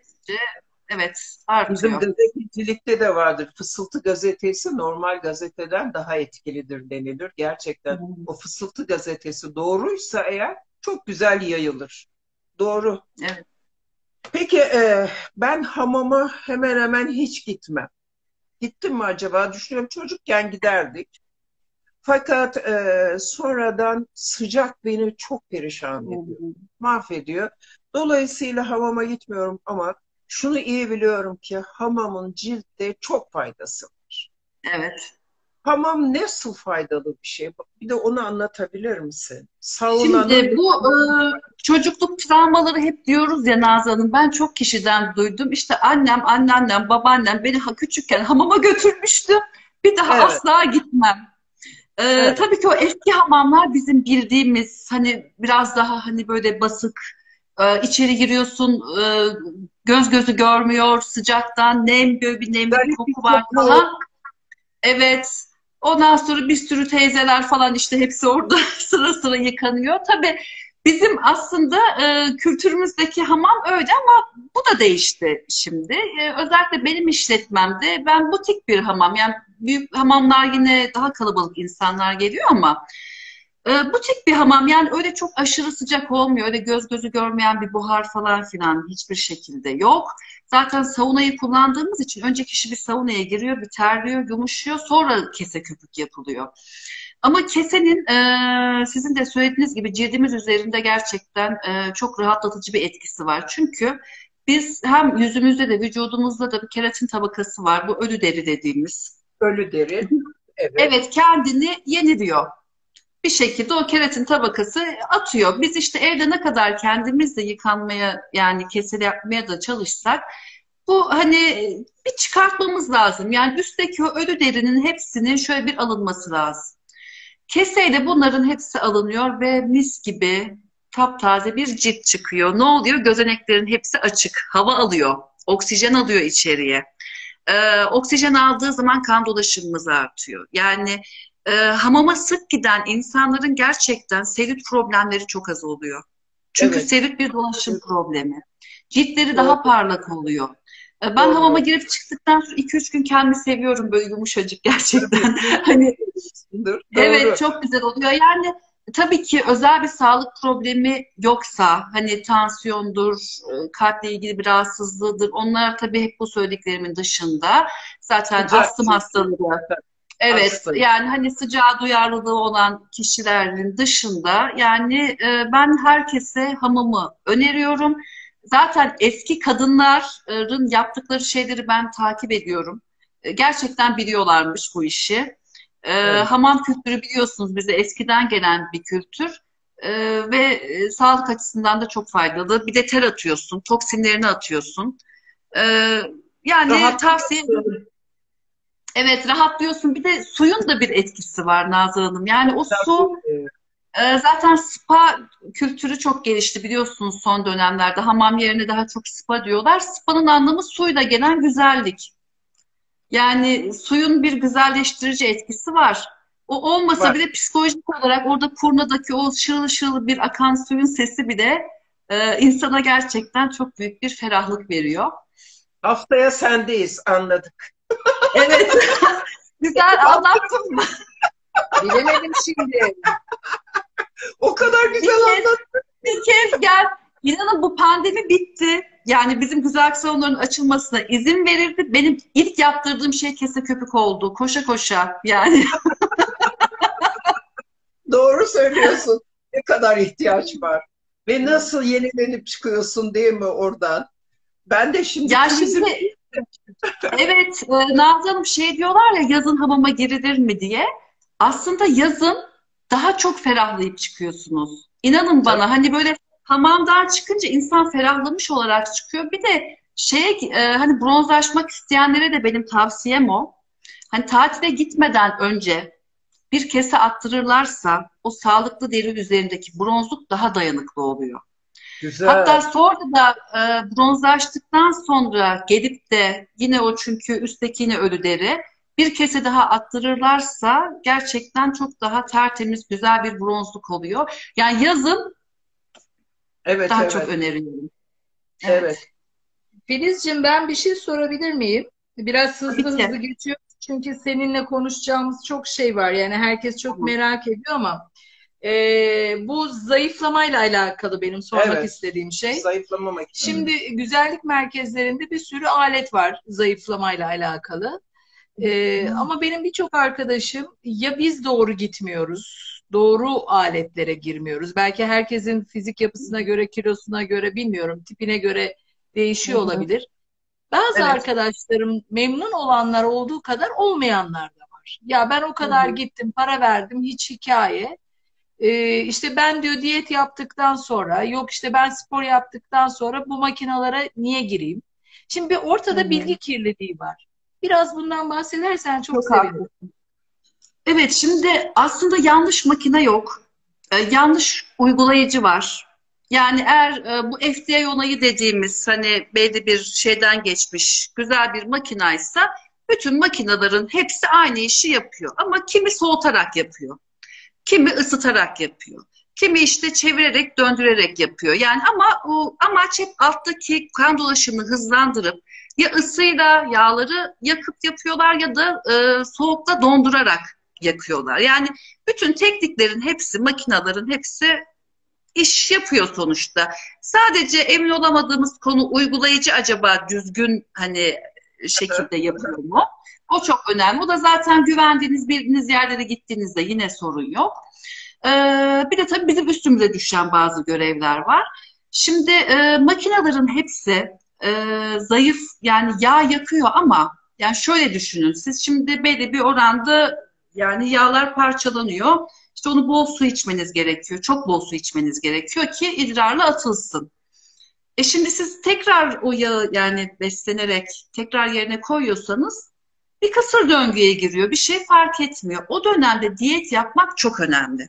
evet Bizim artıyor. gazetecilikte de vardır. Fısıltı gazetesi normal gazeteden daha etkilidir denilir. Gerçekten o fısıltı gazetesi doğruysa eğer çok güzel yayılır. Doğru. Evet. Peki ben hamama hemen hemen hiç gitmem. Gittim mi acaba? Düşünüyorum, çocukken giderdik. Fakat sonradan sıcak beni çok perişan ediyor. Mahvediyor. Dolayısıyla hamama gitmiyorum ama şunu iyi biliyorum ki hamamın ciltte çok faydası var. Evet. Hamam nasıl faydalı bir şey? Bir de onu anlatabilir misin? Saunanın Şimdi bu çocukluk travmaları hep diyoruz ya Nazlı Hanım. Ben çok kişiden duydum. İşte annem, anneannem, babaannem beni küçükken hamama götürmüştü. Bir daha evet, asla gitmem. evet. Tabii ki o eski hamamlar bizim bildiğimiz hani biraz daha hani böyle basık, içeri giriyorsun, göz gözü görmüyor sıcaktan, nemli bir Garip bir koku var koku. falan. Evet. Ondan sonra bir sürü teyzeler falan işte hepsi orada sıra sıra yıkanıyor. Tabii bizim aslında kültürümüzdeki hamam öyle ama bu da değişti şimdi. Özellikle benim işletmemde ben butik bir hamam, yani büyük hamamlar yine daha kalabalık insanlar geliyor ama butik bir hamam, yani öyle çok aşırı sıcak olmuyor. Öyle göz gözü görmeyen bir buhar falan filan hiçbir şekilde yok. Zaten saunayı kullandığımız için önce kişi bir saunaya giriyor, bir terliyor, yumuşuyor, sonra kese köpük yapılıyor. Ama kesenin sizin de söylediğiniz gibi cildimiz üzerinde gerçekten çok rahatlatıcı bir etkisi var. Çünkü biz hem yüzümüzde de vücudumuzda da bir keratin tabakası var. Bu ölü deri dediğimiz. Ölü deri. Evet. Evet, kendini yeniliyor. Bir şekilde o keratin tabakası atıyor. Biz işte evde ne kadar kendimiz de yıkanmaya, yani keseli yapmaya da çalışsak, bu hani bir çıkartmamız lazım. Yani üstteki o ölü derinin hepsinin şöyle bir alınması lazım. Keseyle bunların hepsi alınıyor ve mis gibi taptaze bir cilt çıkıyor. Ne oluyor? Gözeneklerin hepsi açık. Hava alıyor. Oksijen alıyor içeriye. Oksijen aldığı zaman kan dolaşımımız artıyor. Yani hamama sık giden insanların gerçekten selülit problemleri çok az oluyor. Çünkü Evet. selülit bir dolaşım problemi. Ciltleri daha Doğru. parlak oluyor. Ben hamama Doğru. girip çıktıktan sonra 2-3 gün kendimi seviyorum, böyle yumuşacık gerçekten. Hani evet, Doğru. çok güzel oluyor. Yani tabii ki özel bir sağlık problemi yoksa, hani tansiyondur, kalple ilgili bir rahatsızlığıdır. Onlar tabii hep bu söylediklerimin dışında. Zaten Sıcak astım çünkü. hastalığı. Evet, Hastayım. yani hani sıcağa duyarlılığı olan kişilerin dışında, yani ben herkese hamamı öneriyorum. Zaten eski kadınların yaptıkları şeyleri ben takip ediyorum. Gerçekten biliyorlarmış bu işi. Evet. Hamam kültürü biliyorsunuz bize eskiden gelen bir kültür. Ve sağlık açısından da çok faydalı. Bir de ter atıyorsun, toksinlerini atıyorsun. Ee, Yani tavsiye Rahatlıyorsun. Evet, rahatlıyorsun. Bir de suyun da bir etkisi var Nazlı Hanım. Yani o su Tabii. zaten spa kültürü çok gelişti biliyorsunuz son dönemlerde. Hamam yerine daha çok spa diyorlar. Spa'nın anlamı suyla gelen güzellik. Yani suyun bir güzelleştirici etkisi var. O olmasa Var. bile psikolojik olarak orada kurnadaki o şırıl şırıl bir akan suyun sesi bile insana gerçekten çok büyük bir ferahlık veriyor. Haftaya sendeyiz, anladık. Evet, güzel anlattım mı? Bilemedim şimdi. O kadar Bir güzel kez, anlattın. bir kez gel. İnanın bu pandemi bitti. Yani bizim güzel salonların açılmasına izin verildi. Benim ilk yaptırdığım şey kese köpük oldu. Koşa koşa yani. Doğru söylüyorsun. Ne kadar ihtiyaç var. Ve nasıl yenilenip çıkıyorsun değil mi oradan? Ben de şimdi Ya turizm. şimdi evet, Nazlı Hanım şey diyorlar ya, yazın hamama girilir mi diye. Aslında yazın daha çok ferahlayıp çıkıyorsunuz. İnanın Tabii. bana, hani böyle hamamdan çıkınca insan ferahlamış olarak çıkıyor. Bir de hani bronzlaşmak isteyenlere de benim tavsiyem o. Hani tatile gitmeden önce bir kese attırırlarsa o sağlıklı deri üzerindeki bronzluk daha dayanıklı oluyor. Hatta Güzel. sonra da bronzlaştıktan sonra gelip de yine o, çünkü üstteki yine ölü deri, bir kese daha attırırlarsa gerçekten çok daha tertemiz, güzel bir bronzluk oluyor. Yani yazın Evet, daha çok evet, öneriyorum. evet. Evet. Filizciğim, ben bir şey sorabilir miyim? Biraz Tabii hızlı hızlı ki. geçiyor. Çünkü seninle konuşacağımız çok şey var. Yani herkes çok Tamam. merak ediyor ama bu zayıflamayla alakalı benim sormak Evet. istediğim şey. Zayıflama makinesi. Şimdi güzellik merkezlerinde bir sürü alet var zayıflamayla alakalı. Ama benim birçok arkadaşım, ya biz doğru gitmiyoruz, doğru aletlere girmiyoruz. Belki herkesin fizik yapısına göre, kilosuna göre, bilmiyorum, tipine göre Hı değişiyor hı. olabilir. Bazı Evet. arkadaşlarım memnun olanlar olduğu kadar olmayanlar da var. Ya ben o Hı kadar hı. gittim, para verdim, hiç hikaye. İşte ben diyor diyet yaptıktan sonra, yok işte ben spor yaptıktan sonra bu makinalara niye gireyim? Şimdi bir Hı ortada hı. bilgi kirliliği var. Biraz bundan bahsedersen çok Çok sevinirim. haklı. Evet, şimdi aslında yanlış makine yok. Yanlış uygulayıcı var. Yani eğer bu FDA onayı dediğimiz hani belli bir şeyden geçmiş güzel bir makinaysa bütün makinaların hepsi aynı işi yapıyor. Ama kimi soğutarak yapıyor, kimi ısıtarak yapıyor, kimi işte çevirerek döndürerek yapıyor. Yani ama o amaç hep alttaki kan dolaşımını hızlandırıp ya ısıyla yağları yakıp yapıyorlar ya da soğukla dondurarak yakıyorlar. Yani bütün tekniklerin hepsi, makinaların hepsi iş yapıyor sonuçta. Sadece emin olamadığımız konu uygulayıcı acaba düzgün hani şekilde yapıyor mu? O çok önemli. O da zaten güvendiğiniz bildiğiniz yerlere gittiğinizde yine sorun yok. Bir de tabii bizim üstümüze düşen bazı görevler var. Şimdi makinelerin hepsi zayıf yani yağ yakıyor ama yani şöyle düşünün siz şimdi belli bir oranda yani yağlar parçalanıyor. İşte onu bol su içmeniz gerekiyor. Çok bol su içmeniz gerekiyor ki idrarla atılsın. Şimdi siz tekrar o yağı yani beslenerek tekrar yerine koyuyorsanız bir kısır döngüye giriyor. Bir şey fark etmiyor. O dönemde diyet yapmak çok önemli.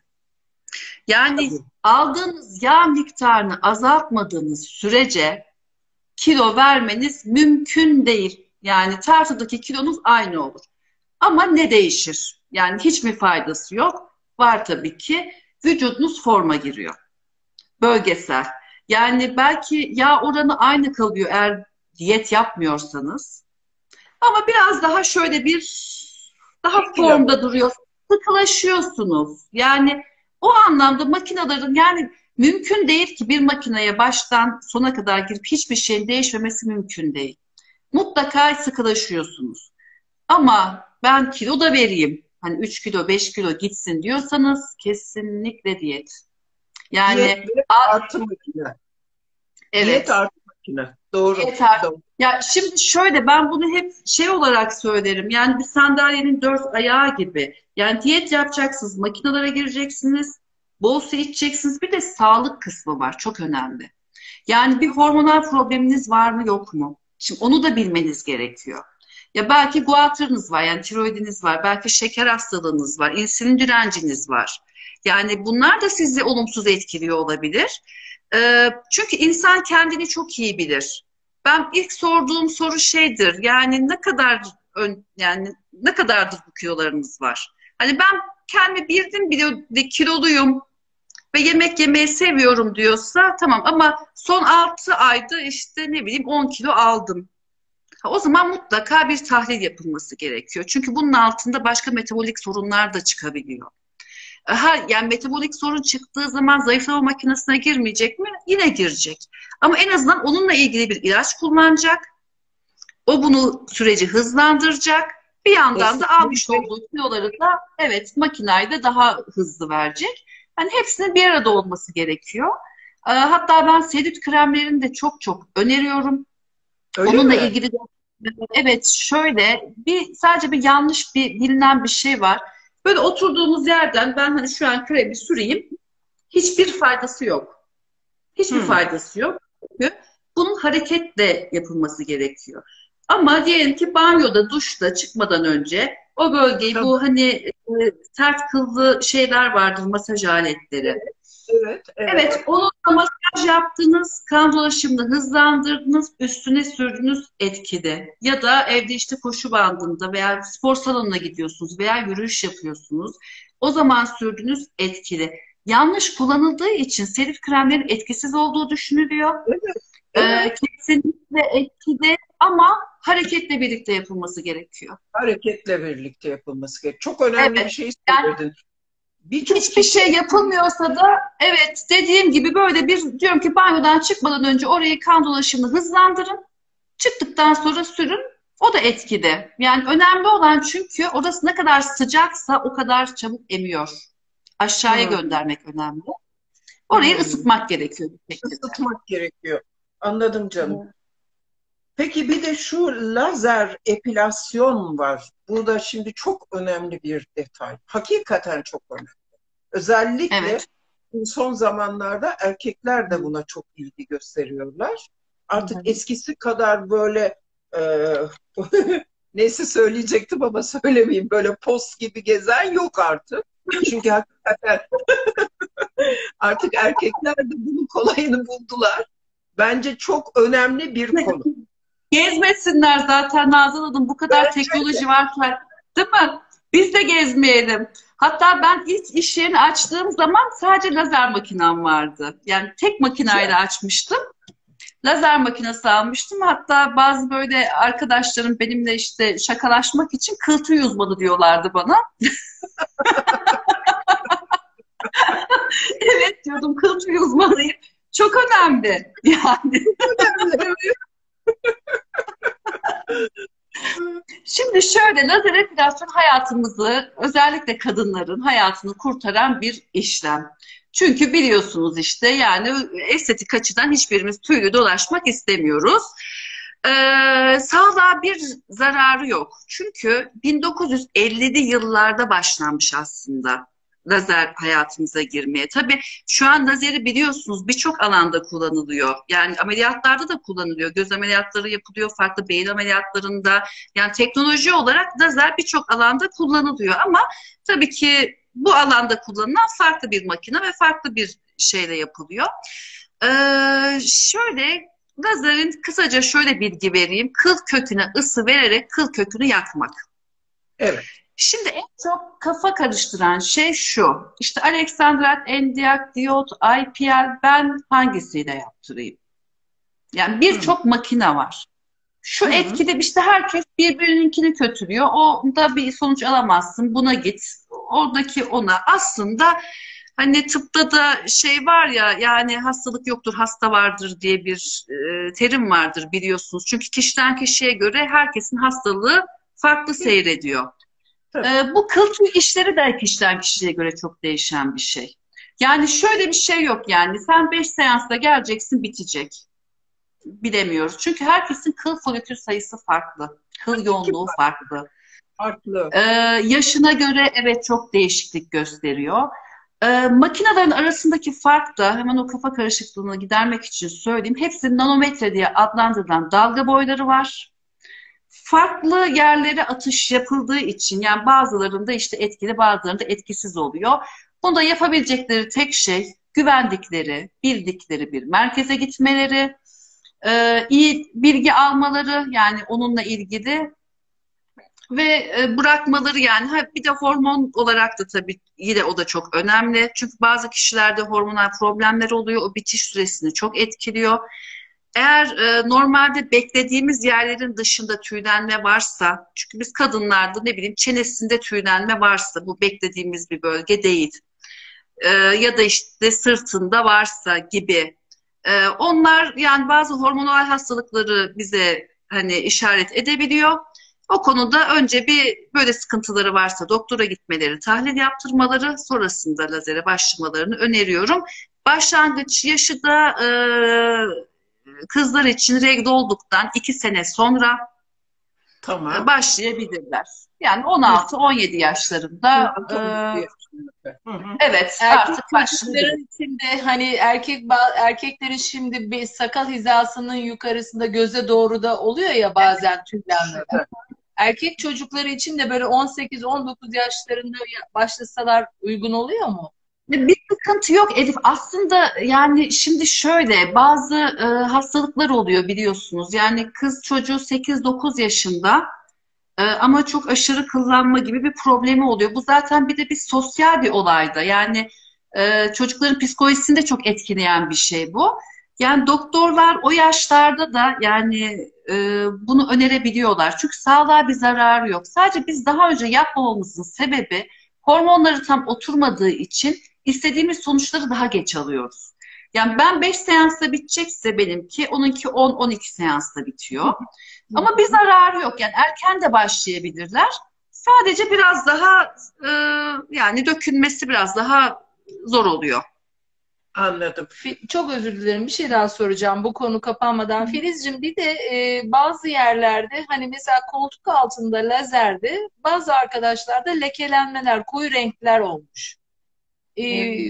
Yani Tabii. aldığınız yağ miktarını azaltmadığınız sürece kilo vermeniz mümkün değil. Yani tartıdaki kilonuz aynı olur. Ama ne değişir? Yani hiç mi faydası yok? Var tabii ki. Vücudunuz forma giriyor. Bölgesel. Yani belki yağ oranı aynı kalıyor eğer diyet yapmıyorsanız. Ama biraz daha şöyle bir daha 1 kilo mu? formda duruyor. Sıkılaşıyorsunuz. Yani o anlamda makinelerin yani mümkün değil ki bir makineye baştan sona kadar girip hiçbir şeyin değişmemesi mümkün değil. Mutlaka sıkılaşıyorsunuz. Ama ben kilo da vereyim. Hani 3 kilo 5 kilo gitsin diyorsanız kesinlikle diyet. Diyet Yani ve artı makine. Diyet evet. artı makine. Doğru. Yeter. Doğru. Ya şimdi şöyle ben bunu hep şey olarak söylerim. Yani bir sandalyenin dört ayağı gibi. Yani diyet yapacaksınız, makinalara gireceksiniz, bol su içeceksiniz. Bir de sağlık kısmı var. Çok önemli. Yani bir hormonal probleminiz var mı yok mu? Şimdi onu da bilmeniz gerekiyor. Ya belki guatrınız var, yani tiroidiniz var, belki şeker hastalığınız var, insülin direnciniz var. Yani bunlar da sizi olumsuz etkiliyor olabilir. Çünkü insan kendini çok iyi bilir. Ben ilk sorduğum soru şeydir. Yani ne kadar yani ne kadardır bu kilolarınız var? Hani ben kendimi bildim bile kiloluyum ve yemek yemeyi seviyorum diyorsa tamam ama son 6 ayda işte ne bileyim 10 kilo aldım. O zaman mutlaka bir tahlil yapılması gerekiyor. Çünkü bunun altında başka metabolik sorunlar da çıkabiliyor. Yani metabolik sorun çıktığı zaman zayıflama makinesine girmeyecek mi? Yine girecek. Ama en azından onunla ilgili bir ilaç kullanacak. O bunu süreci hızlandıracak. Bir yandan da almış Kesinlikle. olduğu kiloları da evet makinayı da daha hızlı verecek. Hani hepsinin bir arada olması gerekiyor. Hatta ben selülit kremlerini de çok çok öneriyorum. Öyle Onunla mi? ilgili de evet şöyle sadece bir yanlış bir bilinen bir şey var. Böyle oturduğumuz yerden ben hani şu an kremi süreyim. Hiçbir faydası yok. Hiçbir Hmm. faydası yok. Çünkü bunun hareketle yapılması gerekiyor. Ama diyelim ki banyoda, duşta çıkmadan önce o bölgeyi Tabii. bu hani sert kıllı şeyler vardır, masaj aletleri. Evet, evet. Evet, onunla masaj yaptınız, kan dolaşımını hızlandırdınız, üstüne sürdünüz etkili. Ya da evde işte koşu bandında veya spor salonuna gidiyorsunuz veya yürüyüş yapıyorsunuz. O zaman sürdünüz etkili. Yanlış kullanıldığı için selülit kremlerin etkisiz olduğu düşünülüyor. Evet, evet. Kesinlikle etkili ama hareketle birlikte yapılması gerekiyor. Hareketle birlikte yapılması gerekiyor. Çok önemli bir Evet. şey Yani söyledin. Birçok hiçbir kişi şey yapılmıyorsa da evet dediğim gibi böyle bir diyorum ki banyodan çıkmadan önce orayı kan dolaşımını hızlandırın. Çıktıktan sonra sürün. O da etkili. Yani önemli olan çünkü orası ne kadar sıcaksa o kadar çabuk emiyor. Aşağıya hmm, göndermek önemli. Orayı hmm, ısıtmak gerekiyor bir şekilde. ısıtmak gerekiyor. Anladım canım. Evet. Peki bir de şu lazer epilasyon var. Bu da şimdi çok önemli bir detay. Hakikaten çok önemli. Özellikle Evet. son zamanlarda erkekler de buna çok ilgi gösteriyorlar. Hı Artık hı. eskisi kadar böyle e, neyse söyleyecektim ama söylemeyeyim. Böyle post gibi gezen yok artık. Çünkü hakikaten artık erkekler de bunun kolayını buldular. Bence çok önemli bir konu. Gezmesinler zaten Nazan Hanım bu kadar teknoloji varken değil mi? Biz de gezmeyelim. Hatta ben ilk iş yerini açtığım zaman sadece lazer makinem vardı. Yani tek makineyle açmıştım. Lazer makinesi almıştım. Hatta bazı böyle arkadaşlarım benimle işte şakalaşmak için kıl tüyü uzmanı diyorlardı bana. Evet diyordum kıl tüyü uzmanıyım. Çok önemli. Yani şimdi şöyle lazer epilasyon hayatımızı özellikle kadınların hayatını kurtaran bir işlem. Çünkü biliyorsunuz işte yani estetik açıdan hiçbirimiz tüylü dolaşmak istemiyoruz. Sağlığa bir zararı yok. Çünkü 1950'li yıllarda başlanmış aslında lazer hayatımıza girmeye. Tabii şu an lazeri biliyorsunuz birçok alanda kullanılıyor. Yani ameliyatlarda da kullanılıyor. Göz ameliyatları yapılıyor, farklı beyin ameliyatlarında. Yani teknoloji olarak lazer birçok alanda kullanılıyor ama tabii ki bu alanda kullanılan farklı bir makine ve farklı bir şeyle yapılıyor. Şöyle lazerin kısaca şöyle bilgi vereyim. Kıl köküne ısı vererek kıl kökünü yakmak. Evet. Şimdi en çok kafa karıştıran şey şu. İşte Alexandrat, endiak, diyot, IPL ben hangisiyle yaptırayım? Yani Hı birçok makine var. Şu hı. etkide işte herkes birbirininkini kötülüyor. Onda bir sonuç alamazsın. Buna git. Oradaki ona. Aslında hani tıpta da şey var ya yani hastalık yoktur hasta vardır diye bir terim vardır biliyorsunuz. Çünkü kişiden kişiye göre herkesin hastalığı farklı seyrediyor. Tabii. Bu kıl tüy işleri de kişiden kişiye göre çok değişen bir şey. Yani şöyle bir şey yok yani sen 5 seansta geleceksin bitecek. Bilemiyoruz. Çünkü herkesin kıl folikül sayısı farklı. Kıl Tabii ki yoğunluğu farklı. farklı. Ee, Yaşına göre evet çok değişiklik gösteriyor. Makinelerin arasındaki fark da hemen o kafa karışıklığını gidermek için söyleyeyim. Hepsinin nanometre diye adlandırılan dalga boyları var. Farklı yerlere atış yapıldığı için yani bazılarında işte etkili bazılarında etkisiz oluyor. Bunda yapabilecekleri tek şey güvendikleri, bildikleri bir merkeze gitmeleri, iyi bilgi almaları yani onunla ilgili ve bırakmaları yani bir de hormon olarak da tabii yine o da çok önemli. Çünkü bazı kişilerde hormonal problemler oluyor. O bitiş süresini çok etkiliyor. Eğer normalde beklediğimiz yerlerin dışında tüylenme varsa, çünkü biz kadınlarda ne bileyim çenesinde tüylenme varsa bu beklediğimiz bir bölge değil. Ya da işte sırtında varsa gibi. Onlar yani bazı hormonal hastalıkları bize hani işaret edebiliyor. O konuda önce bir böyle sıkıntıları varsa doktora gitmeleri, tahlil yaptırmaları, sonrasında lazere başlamalarını öneriyorum. Başlangıç yaşı da kızlar için regl olduktan 2 sene sonra Tamam. başlayabilirler. Yani Güzel. 16-17 yaşlarında Bundan sonraki yaşlarda. Hı hı. evet Erkek artık başlayabilir. çocukların içinde hani erkeklerin şimdi bir sakal hizasının yukarısında göze doğru da oluyor ya bazen tüylenmeler. Evet. Erkek çocukları için de böyle 18-19 yaşlarında başlasalar uygun oluyor mu? Bir sıkıntı yok Elif. Aslında yani şimdi şöyle bazı hastalıklar oluyor biliyorsunuz. Yani kız çocuğu 8-9 yaşında ama çok aşırı kıllanma gibi bir problemi oluyor. Bu zaten bir de bir sosyal bir olayda. Yani çocukların psikolojisini de çok etkileyen bir şey bu. Yani doktorlar o yaşlarda da yani bunu önerebiliyorlar. Çünkü sağlığa bir zararı yok. Sadece biz daha önce yapmamamızın sebebi hormonları tam oturmadığı için istediğimiz sonuçları daha geç alıyoruz. Yani ben 5 seansta bitecekse benimki, onunki 10-12 seansta bitiyor. Ama bir zararı yok. Yani erken de başlayabilirler. Sadece biraz daha yani dökülmesi biraz daha zor oluyor. Anladım. Çok özür dilerim. Bir şey daha soracağım bu konu kapanmadan. Filizciğim bir de bazı yerlerde hani mesela koltuk altında lazerde bazı arkadaşlarda lekelenmeler, koyu renkler olmuş. E,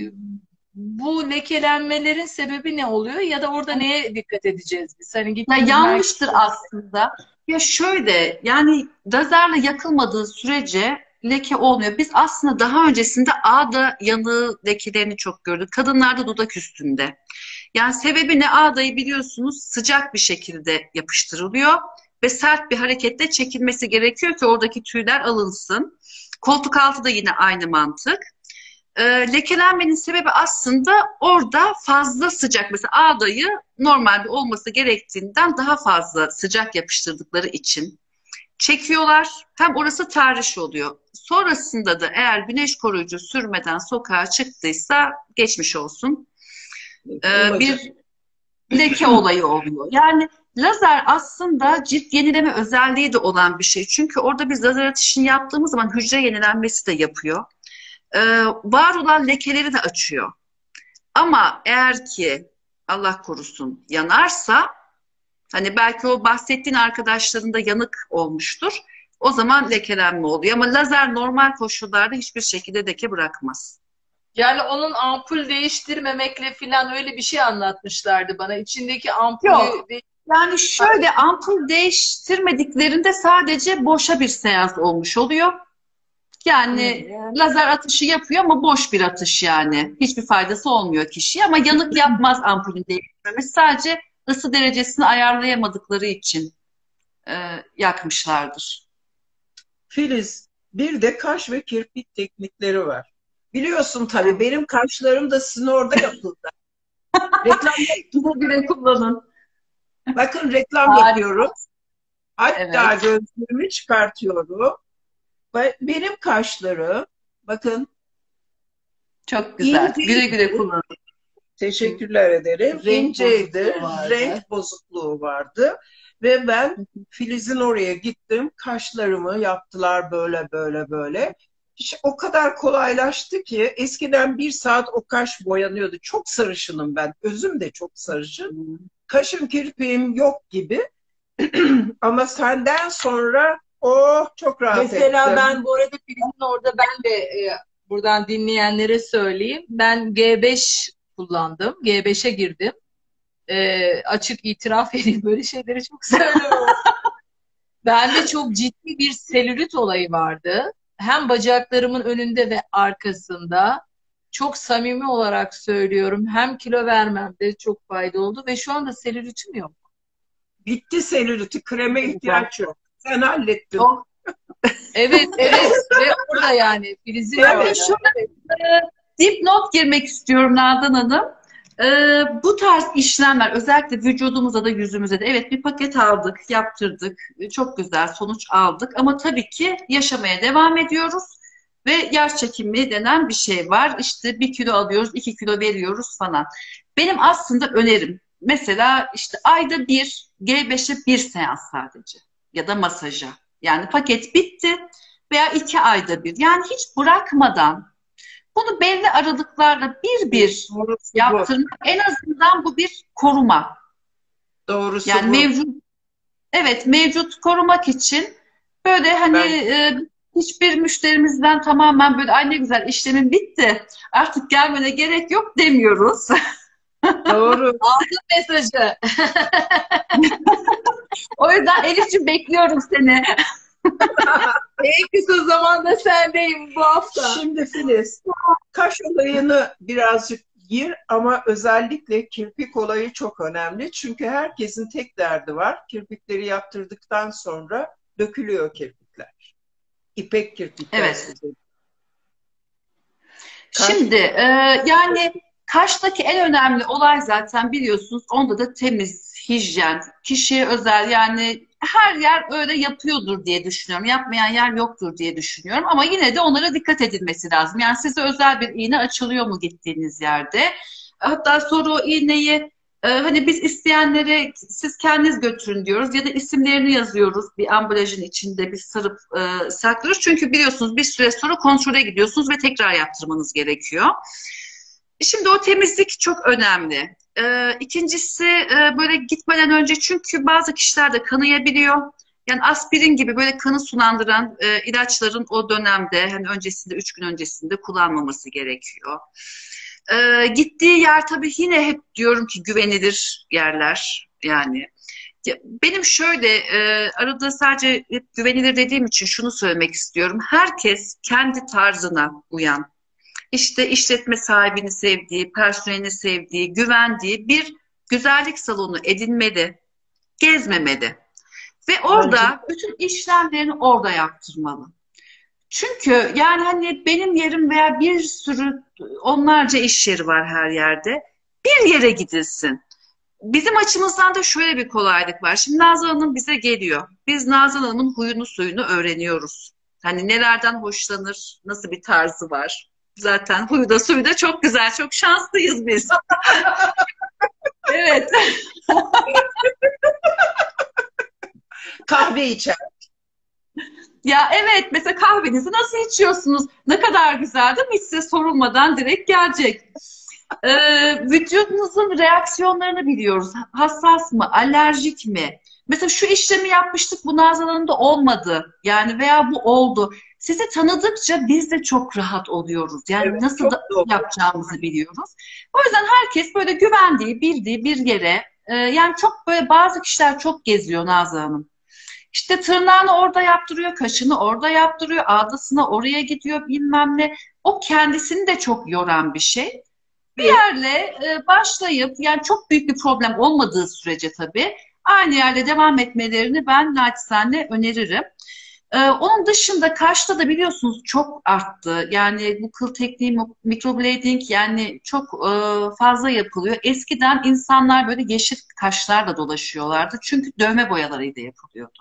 Bu lekelenmelerin sebebi ne oluyor ya da orada neye dikkat edeceğiz biz? Hani Ya gittiğimiz yanlıştır merkez. aslında. Ya şöyle yani lazerle yakılmadığı sürece leke olmuyor. Biz aslında daha öncesinde ağda yanığı lekelerini çok gördük. Kadınlarda dudak üstünde. Yani sebebi ne? Ağdayı biliyorsunuz sıcak bir şekilde yapıştırılıyor ve sert bir hareketle çekilmesi gerekiyor ki oradaki tüyler alınsın. Koltuk altı da yine aynı mantık. Lekelenmenin sebebi aslında orada fazla sıcak. Mesela ağdayı normalde olması gerektiğinden daha fazla sıcak yapıştırdıkları için çekiyorlar. Hem orası tahriş oluyor. Sonrasında da eğer güneş koruyucu sürmeden sokağa çıktıysa geçmiş olsun. Bir leke olayı oluyor. Yani lazer aslında cilt yenileme özelliği de olan bir şey. Çünkü orada biz lazer atışını yaptığımız zaman hücre yenilenmesi de yapıyor. Var olan lekeleri de açıyor. Ama eğer ki Allah korusun yanarsa hani belki o bahsettiğin arkadaşlarında yanık olmuştur. O zaman lekelenme oluyor. Ama lazer normal koşullarda hiçbir şekilde leke bırakmaz. Yani onun ampul değiştirmemekle falan öyle bir şey anlatmışlardı bana. İçindeki Yok. ampulü Yani şöyle ampul değiştirmediklerinde sadece boşa bir seans olmuş oluyor. Yani lazer atışı yapıyor ama boş bir atış yani. Hiçbir faydası olmuyor kişiye ama yanık yapmaz ampulün değiştirmesi. Sadece ısı derecesini ayarlayamadıkları için yakmışlardır. Filiz, bir de kaş ve kirpik teknikleri var. Biliyorsun tabii benim kaşlarım da sizin orada yapıldı. Reklam, Güle güle kullanın. bakın reklam Harika. yapıyorum. Hatta Evet. gözlüğümü çıkartıyorum. Benim kaşlarım, bakın Çok güzel. ince, Güle güle kullanın. teşekkürler ederim. renk İnceydi, bozukluğu vardı. renk bozukluğu vardı. Ve ben Filiz'in oraya gittim. Kaşlarımı yaptılar böyle böyle böyle. İşte o kadar kolaylaştı ki eskiden 1 saat o kaş boyanıyordu. Çok sarışınım ben. Özüm de çok sarışın. Kaşım kirpiğim yok gibi. Ama senden sonra çok rahat Mesela ettim. ben bu arada Filiz'in orada ben de buradan dinleyenlere söyleyeyim. Ben G5 kullandım. G5'e girdim. Açık itiraf edeyim. Böyle şeyleri çok söylüyorum. Bende çok ciddi bir selülit olayı vardı. Hem bacaklarımın önünde ve arkasında. Çok samimi olarak söylüyorum. Hem kilo vermemde çok fayda oldu ve şu anda selülitim yok. Bitti selüliti. Kreme ihtiyaç yok. Sen hallettin. Çok. Evet, evet. Ve orada yani Filiz'in Ben orada. de şöyle dipnot girmek istiyorum Nazan Hanım. Bu tarz işlemler özellikle vücudumuza da yüzümüze de evet bir paket aldık, yaptırdık, çok güzel sonuç aldık ama tabii ki yaşamaya devam ediyoruz ve yaş çekimi denen bir şey var. İşte 1 kilo alıyoruz, 2 kilo veriyoruz falan. Benim aslında önerim mesela işte ayda bir G5'e bir seans sadece ya da masaja. Yani paket bitti veya 2 ayda bir. Yani hiç bırakmadan bunu belli aralıklarla bir Doğrusu bu. yaptırmak en azından bu bir koruma. Doğrusu Yani bu. mevcut korumak için böyle hani hiçbir müşterimizden tamamen böyle ay ne güzel işlemin bitti artık gelmene gerek yok demiyoruz. Doğru. Aldım mesajı. O yüzden Elif'ciğim bekliyorum seni. En kısa zamanda sendeyim bu hafta. Şimdi Filiz, kaş olayını birazcık gir ama özellikle kirpik olayı çok önemli. Çünkü herkesin tek derdi var. Kirpikleri yaptırdıktan sonra dökülüyor kirpikler. İpek kirpikler. Evet. Kaş, Şimdi yani Kaş'taki en önemli olay zaten biliyorsunuz onda da temiz, hijyen, kişiye özel yani her yer öyle yapıyordur diye düşünüyorum. Yapmayan yer yoktur diye düşünüyorum ama yine de onlara dikkat edilmesi lazım. Yani size özel bir iğne açılıyor mu gittiğiniz yerde? Hatta sonra o iğneyi hani biz isteyenlere siz kendiniz götürün diyoruz ya da isimlerini yazıyoruz bir ambalajın içinde bir sarıp saklıyoruz. Çünkü biliyorsunuz bir süre sonra kontrole gidiyorsunuz ve tekrar yaptırmanız gerekiyor. Şimdi o temizlik çok önemli. İkincisi böyle gitmeden önce çünkü bazı kişilerde kanayabiliyor. Yani aspirin gibi böyle kanı sulandıran ilaçların o dönemde hani öncesinde 3 gün öncesinde kullanmaması gerekiyor. Gittiği yer tabii yine hep diyorum ki güvenilir yerler yani. Benim şöyle arada sadece hep güvenilir dediğim için şunu söylemek istiyorum. Herkes kendi tarzına uyan, işte işletme sahibini sevdiği, personelini sevdiği, güvendiği bir güzellik salonu edinmeli, gezmemeli. Ve bence orada bütün işlemlerini orada yaptırmalı. Çünkü yani hani benim yerim veya bir sürü onlarca iş yeri var her yerde. Bir yere gidilsin. Bizim açımızdan da şöyle bir kolaylık var. Şimdi Nazan Hanım bize geliyor. Biz Nazan Hanım'ın huyunu suyunu öğreniyoruz. Hani nelerden hoşlanır, nasıl bir tarzı var. Zaten huyu da suyu da çok güzel, çok şanslıyız biz. Evet. kahve içer. Ya evet, mesela kahvenizi nasıl içiyorsunuz? Ne kadar güzel değil mi? Hiç size sorulmadan direkt gelecek. Vücudunuzun reaksiyonlarını biliyoruz. Hassas mı, alerjik mi? Mesela şu işlemi yapmıştık, bu Nazan Hanım'da olmadı. Yani veya bu oldu. Sizi tanıdıkça biz de çok rahat oluyoruz. Yani Evet, nasıl çok da doğru. yapacağımızı biliyoruz. O yüzden herkes böyle güvendiği, bildiği bir yere, yani çok böyle bazı kişiler çok geziyor Nazan Hanım. İşte tırnağını orada yaptırıyor, kaşını orada yaptırıyor, ağdasına oraya gidiyor bilmem ne. O kendisini de çok yoran bir şey. Bir Bir, yerle başlayıp yani çok büyük bir problem olmadığı sürece tabii aynı yerde devam etmelerini ben naçizane öneririm. Onun dışında Kaş'ta da biliyorsunuz çok arttı. Yani bu kıl tekniği, microblading yani çok fazla yapılıyor. Eskiden insanlar böyle yeşil kaşlarla dolaşıyorlardı. Çünkü dövme boyalarıyla yapılıyordu.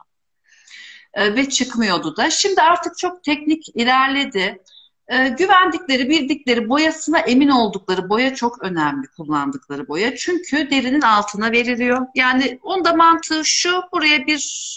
Ve çıkmıyordu da. Şimdi artık çok teknik ilerledi. Güvendikleri, bildikleri, boyasına emin oldukları boya çok önemli kullandıkları boya. Çünkü derinin altına veriliyor. Yani onda mantığı şu, buraya bir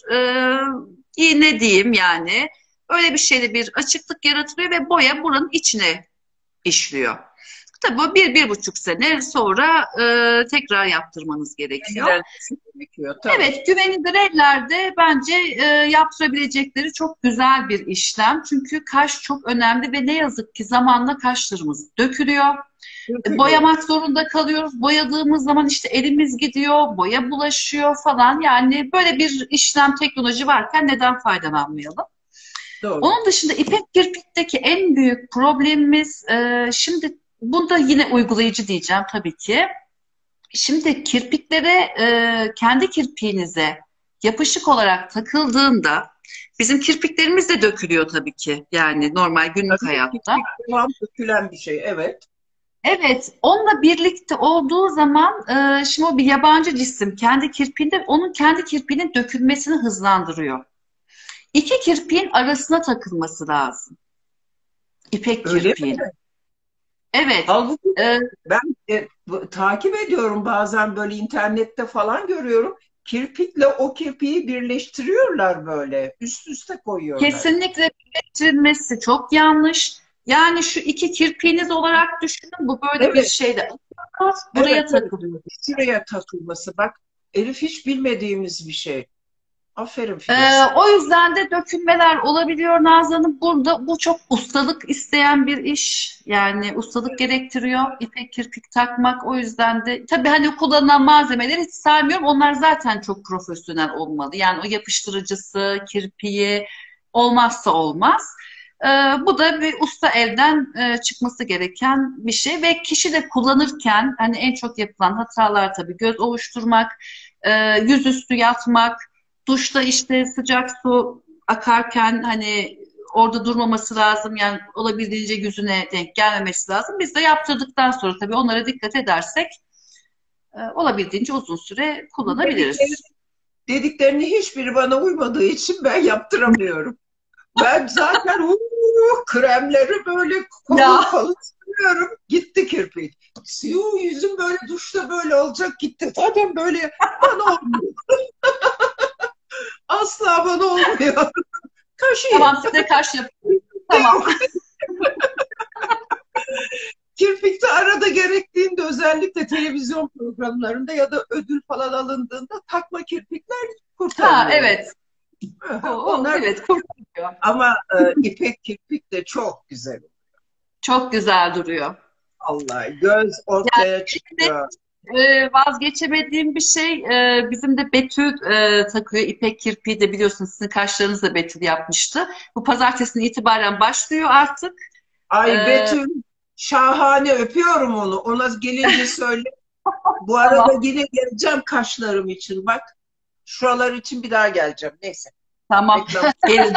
iğne diyeyim yani. Öyle bir şeyle bir açıklık yaratılıyor ve boya buranın içine işliyor. Tabii bu 1-1,5 sene sonra tekrar yaptırmanız gerekiyor. yenilenmesi gerekiyor. Tabii. Evet, güvenilir ellerde bence yaptırabilecekleri çok güzel bir işlem. Çünkü kaş çok önemli ve ne yazık ki zamanla kaşlarımız dökülüyor. Dökülüyor. Boyamak zorunda kalıyoruz. Boyadığımız zaman işte elimiz gidiyor, boya bulaşıyor falan. Yani böyle bir işlem teknoloji varken neden faydalanmayalım? Doğru. Onun dışında ipek kirpikteki en büyük problemimiz şimdi bunda yine uygulayıcı diyeceğim tabii ki. Şimdi kirpiklere kendi kirpiğinize yapışık olarak takıldığında bizim kirpiklerimiz de dökülüyor tabii ki. Yani normal günlük Tabii hayatta. kirpik devam dökülen bir şey. Evet. Evet, onunla birlikte olduğu zaman şimdi o bir yabancı cisim kendi kirpiğinde onun kendi kirpiğinin dökülmesini hızlandırıyor. İki kirpiğin arasına takılması lazım. İpek Öyle mi? kirpiğin. Evet. Halbuki e, ben takip ediyorum bazen böyle internette falan görüyorum. Kirpikle o kirpiği birleştiriyorlar böyle. Üst üste koyuyorlar. Kesinlikle birleştirilmesi çok yanlış. Yani şu iki kirpiğiniz olarak düşünün. Bu böyle bir Evet, şeyde evet, buraya evet. takılıyor. Şuraya takılması. Bak, Elif hiç bilmediğimiz bir şey. Aferin Filiz. O yüzden de dökülmeler olabiliyor Nazan'ın. Burada bu çok ustalık isteyen bir iş. Yani ustalık gerektiriyor ipek kirpik takmak. O yüzden de tabii hani kullanılan malzemeleri hiç saymıyorum. Onlar zaten çok profesyonel olmalı. Yani o yapıştırıcısı, kirpiği, olmazsa olmaz. Bu da bir usta elden çıkması gereken bir şey ve kişi de kullanırken hani en çok yapılan hatalar tabii göz ovuşturmak, yüzüstü yatmak, duşta işte sıcak su akarken hani orada durmaması lazım, yani olabildiğince yüzüne denk gelmemesi lazım. Biz de yaptırdıktan sonra tabii onlara dikkat edersek olabildiğince uzun süre kullanabiliriz. Dediklerinin hiçbiri bana uymadığı için ben yaptıramıyorum. Ben zaten kremleri böyle Ya. kalın sürüyorum. Gitti kirpik. Yüzüm böyle duşta böyle olacak, gitti. Zaten böyle bana olmuyor. Asla bana olmuyor. Kaşı Tamam, size kaş yapıyorum. Tamam. kirpikte arada gerektiğinde, özellikle televizyon programlarında ya da ödül falan alındığında takma kirpikler kurtarıyor. Ha, evet. Onlar, evet, kurtarıyor. ama ipek kirpik de çok güzel. Çok güzel duruyor. Allah, göz ortaya çıkıyor. Vazgeçemediğim bir şey, bizim de Betül takıyor ipek kirpiği de, biliyorsunuz sizin kaşlarınız da Betül yapmıştı. Bu pazartesiden itibaren başlıyor artık. Ay Betül şahane, öpüyorum onu. Ona gelince söyle. Bu arada Tamam. yine geleceğim kaşlarım için. Bak, şuralar için bir daha geleceğim. Neyse. Tamam. Reklam. Gelin.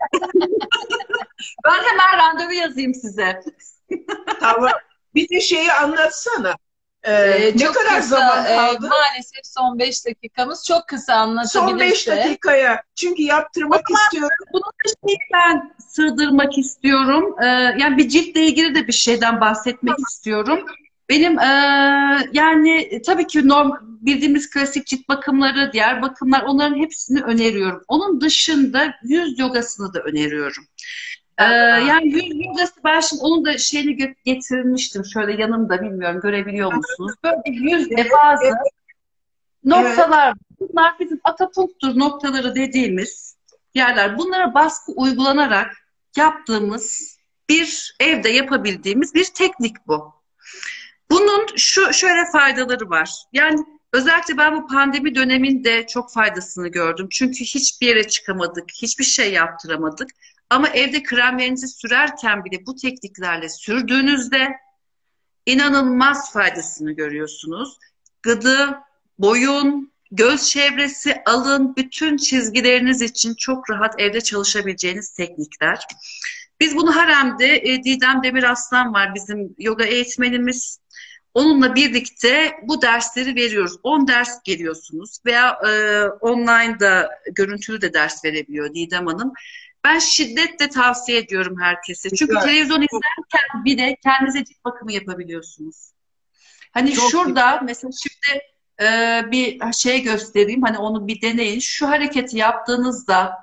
Ben hemen randevu yazayım size. Tamam. Bir de şeyi anlatsana. Ne Çok kadar kısa, zaman kaldı? maalesef son 5 dakikamız. Çok kısa Son 5 anlatabilirse. dakikaya. Çünkü yaptırmak istiyorum. Bunu da ben sığdırmak istiyorum. Yani bir ciltle ilgili de bir şeyden bahsetmek istiyorum. Benim yani tabii ki bildiğimiz klasik cilt bakımları, diğer bakımlar, onların hepsini öneriyorum. Onun dışında yüz yogasını da öneriyorum. Yani yüz yogası, ben şimdi onun da şeyini getirmiştim şöyle yanımda, bilmiyorum görebiliyor musunuz? Böyle yüzde bazı noktalar, bunlar bizim akupunktur noktaları dediğimiz yerler. Bunlara baskı uygulanarak yaptığımız, bir evde yapabildiğimiz bir teknik bu. Bunun şöyle faydaları var. Yani özellikle ben bu pandemi döneminde çok faydasını gördüm. Çünkü hiçbir yere çıkamadık, hiçbir şey yaptıramadık. Ama evde kremlerinizi sürerken bile bu tekniklerle sürdüğünüzde inanılmaz faydasını görüyorsunuz. Gıdı, boyun, göz çevresi, alın, bütün çizgileriniz için çok rahat evde çalışabileceğiniz teknikler. Biz bunu haremde, Didem Demiraslan var bizim yoga eğitmenimiz. Onunla birlikte bu dersleri veriyoruz. 10 ders geliyorsunuz veya online'da görüntülü de ders verebiliyor Didem Hanım. Ben şiddetle tavsiye ediyorum herkese. Çünkü televizyon izlerken bile kendinize cilt bakımı yapabiliyorsunuz. Hani Çok şurada mesela şimdi bir şey göstereyim. Hani onu bir deneyin. Şu hareketi yaptığınızda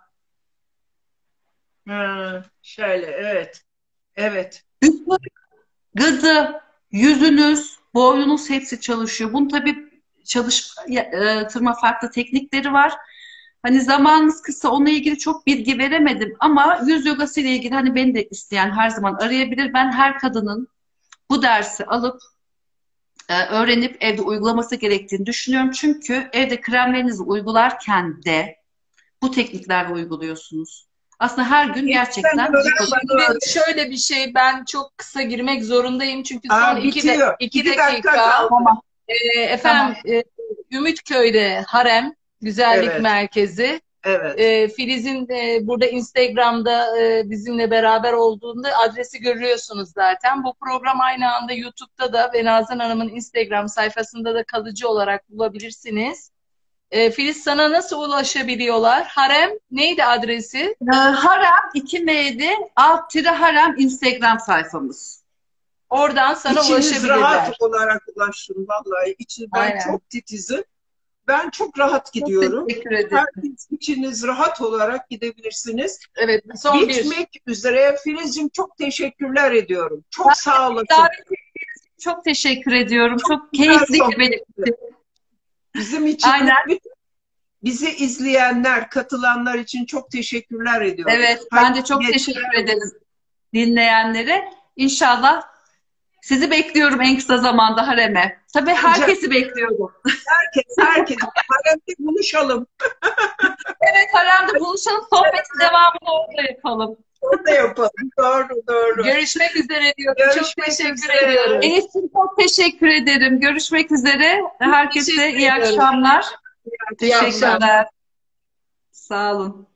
Şöyle, evet. Evet. bütün gıdı, yüzünüz, boynunuz hepsi çalışıyor. Bunun tabii çalıştırma farklı teknikleri var. Hani zamanınız kısa, onunla ilgili çok bilgi veremedim ama yüz yogası ile ilgili hani beni de isteyen her zaman arayabilir. Ben her kadının bu dersi alıp öğrenip evde uygulaması gerektiğini düşünüyorum. Çünkü evde kremlerinizi uygularken de bu tekniklerle uyguluyorsunuz. Aslında her gün gerçekten Şimdi şöyle bir şey, ben çok kısa girmek zorundayım çünkü son bitiyor. 2 dakika dakika. kaldı. Efendim, Ümitköy'de Harem Güzellik Evet. Merkezi. Evet. Filiz'in burada Instagram'da bizimle beraber olduğunda adresi görüyorsunuz zaten. Bu program aynı anda YouTube'da da ve Nazan Hanım'ın Instagram sayfasında da kalıcı olarak bulabilirsiniz. Filiz, sana nasıl ulaşabiliyorlar? Harem neydi adresi? Harem 2M'de _harem Instagram sayfamız. Oradan sana İçiniz ulaşabilirler. rahat olarak ulaşın vallahi. Ben Aynen. çok titizim. Ben çok rahat gidiyorum. Teşekkür ederim. Herkes içiniz rahat olarak gidebilirsiniz. Evet, son Bitmek üzere. Filizciğim, çok teşekkürler ediyorum. Çok sağ olasın. Çok teşekkür ediyorum. Çok güzel keyifli sohbetti. benim. Bizim için, Aynen. bizi izleyenler, katılanlar için çok teşekkürler ediyorum. Evet, ben de çok teşekkür ederim dinleyenlere. İnşallah sizi bekliyorum en kısa zamanda Harem'e. Tabii herkesi bekliyorum. Herkes. Haremde buluşalım. Evet, haremde buluşalım. Sohbetin devamını orada yapalım. Orada yapalım. Doğru, doğru. Görüşmek üzere diyorum. Çok Görüşmek teşekkür üzere. ediyorum. Elif'ciğim çok teşekkür ederim. Görüşmek üzere. Herkese teşekkür iyi ederim. akşamlar. İyi akşamlar. Teşekkürler. Sağ olun.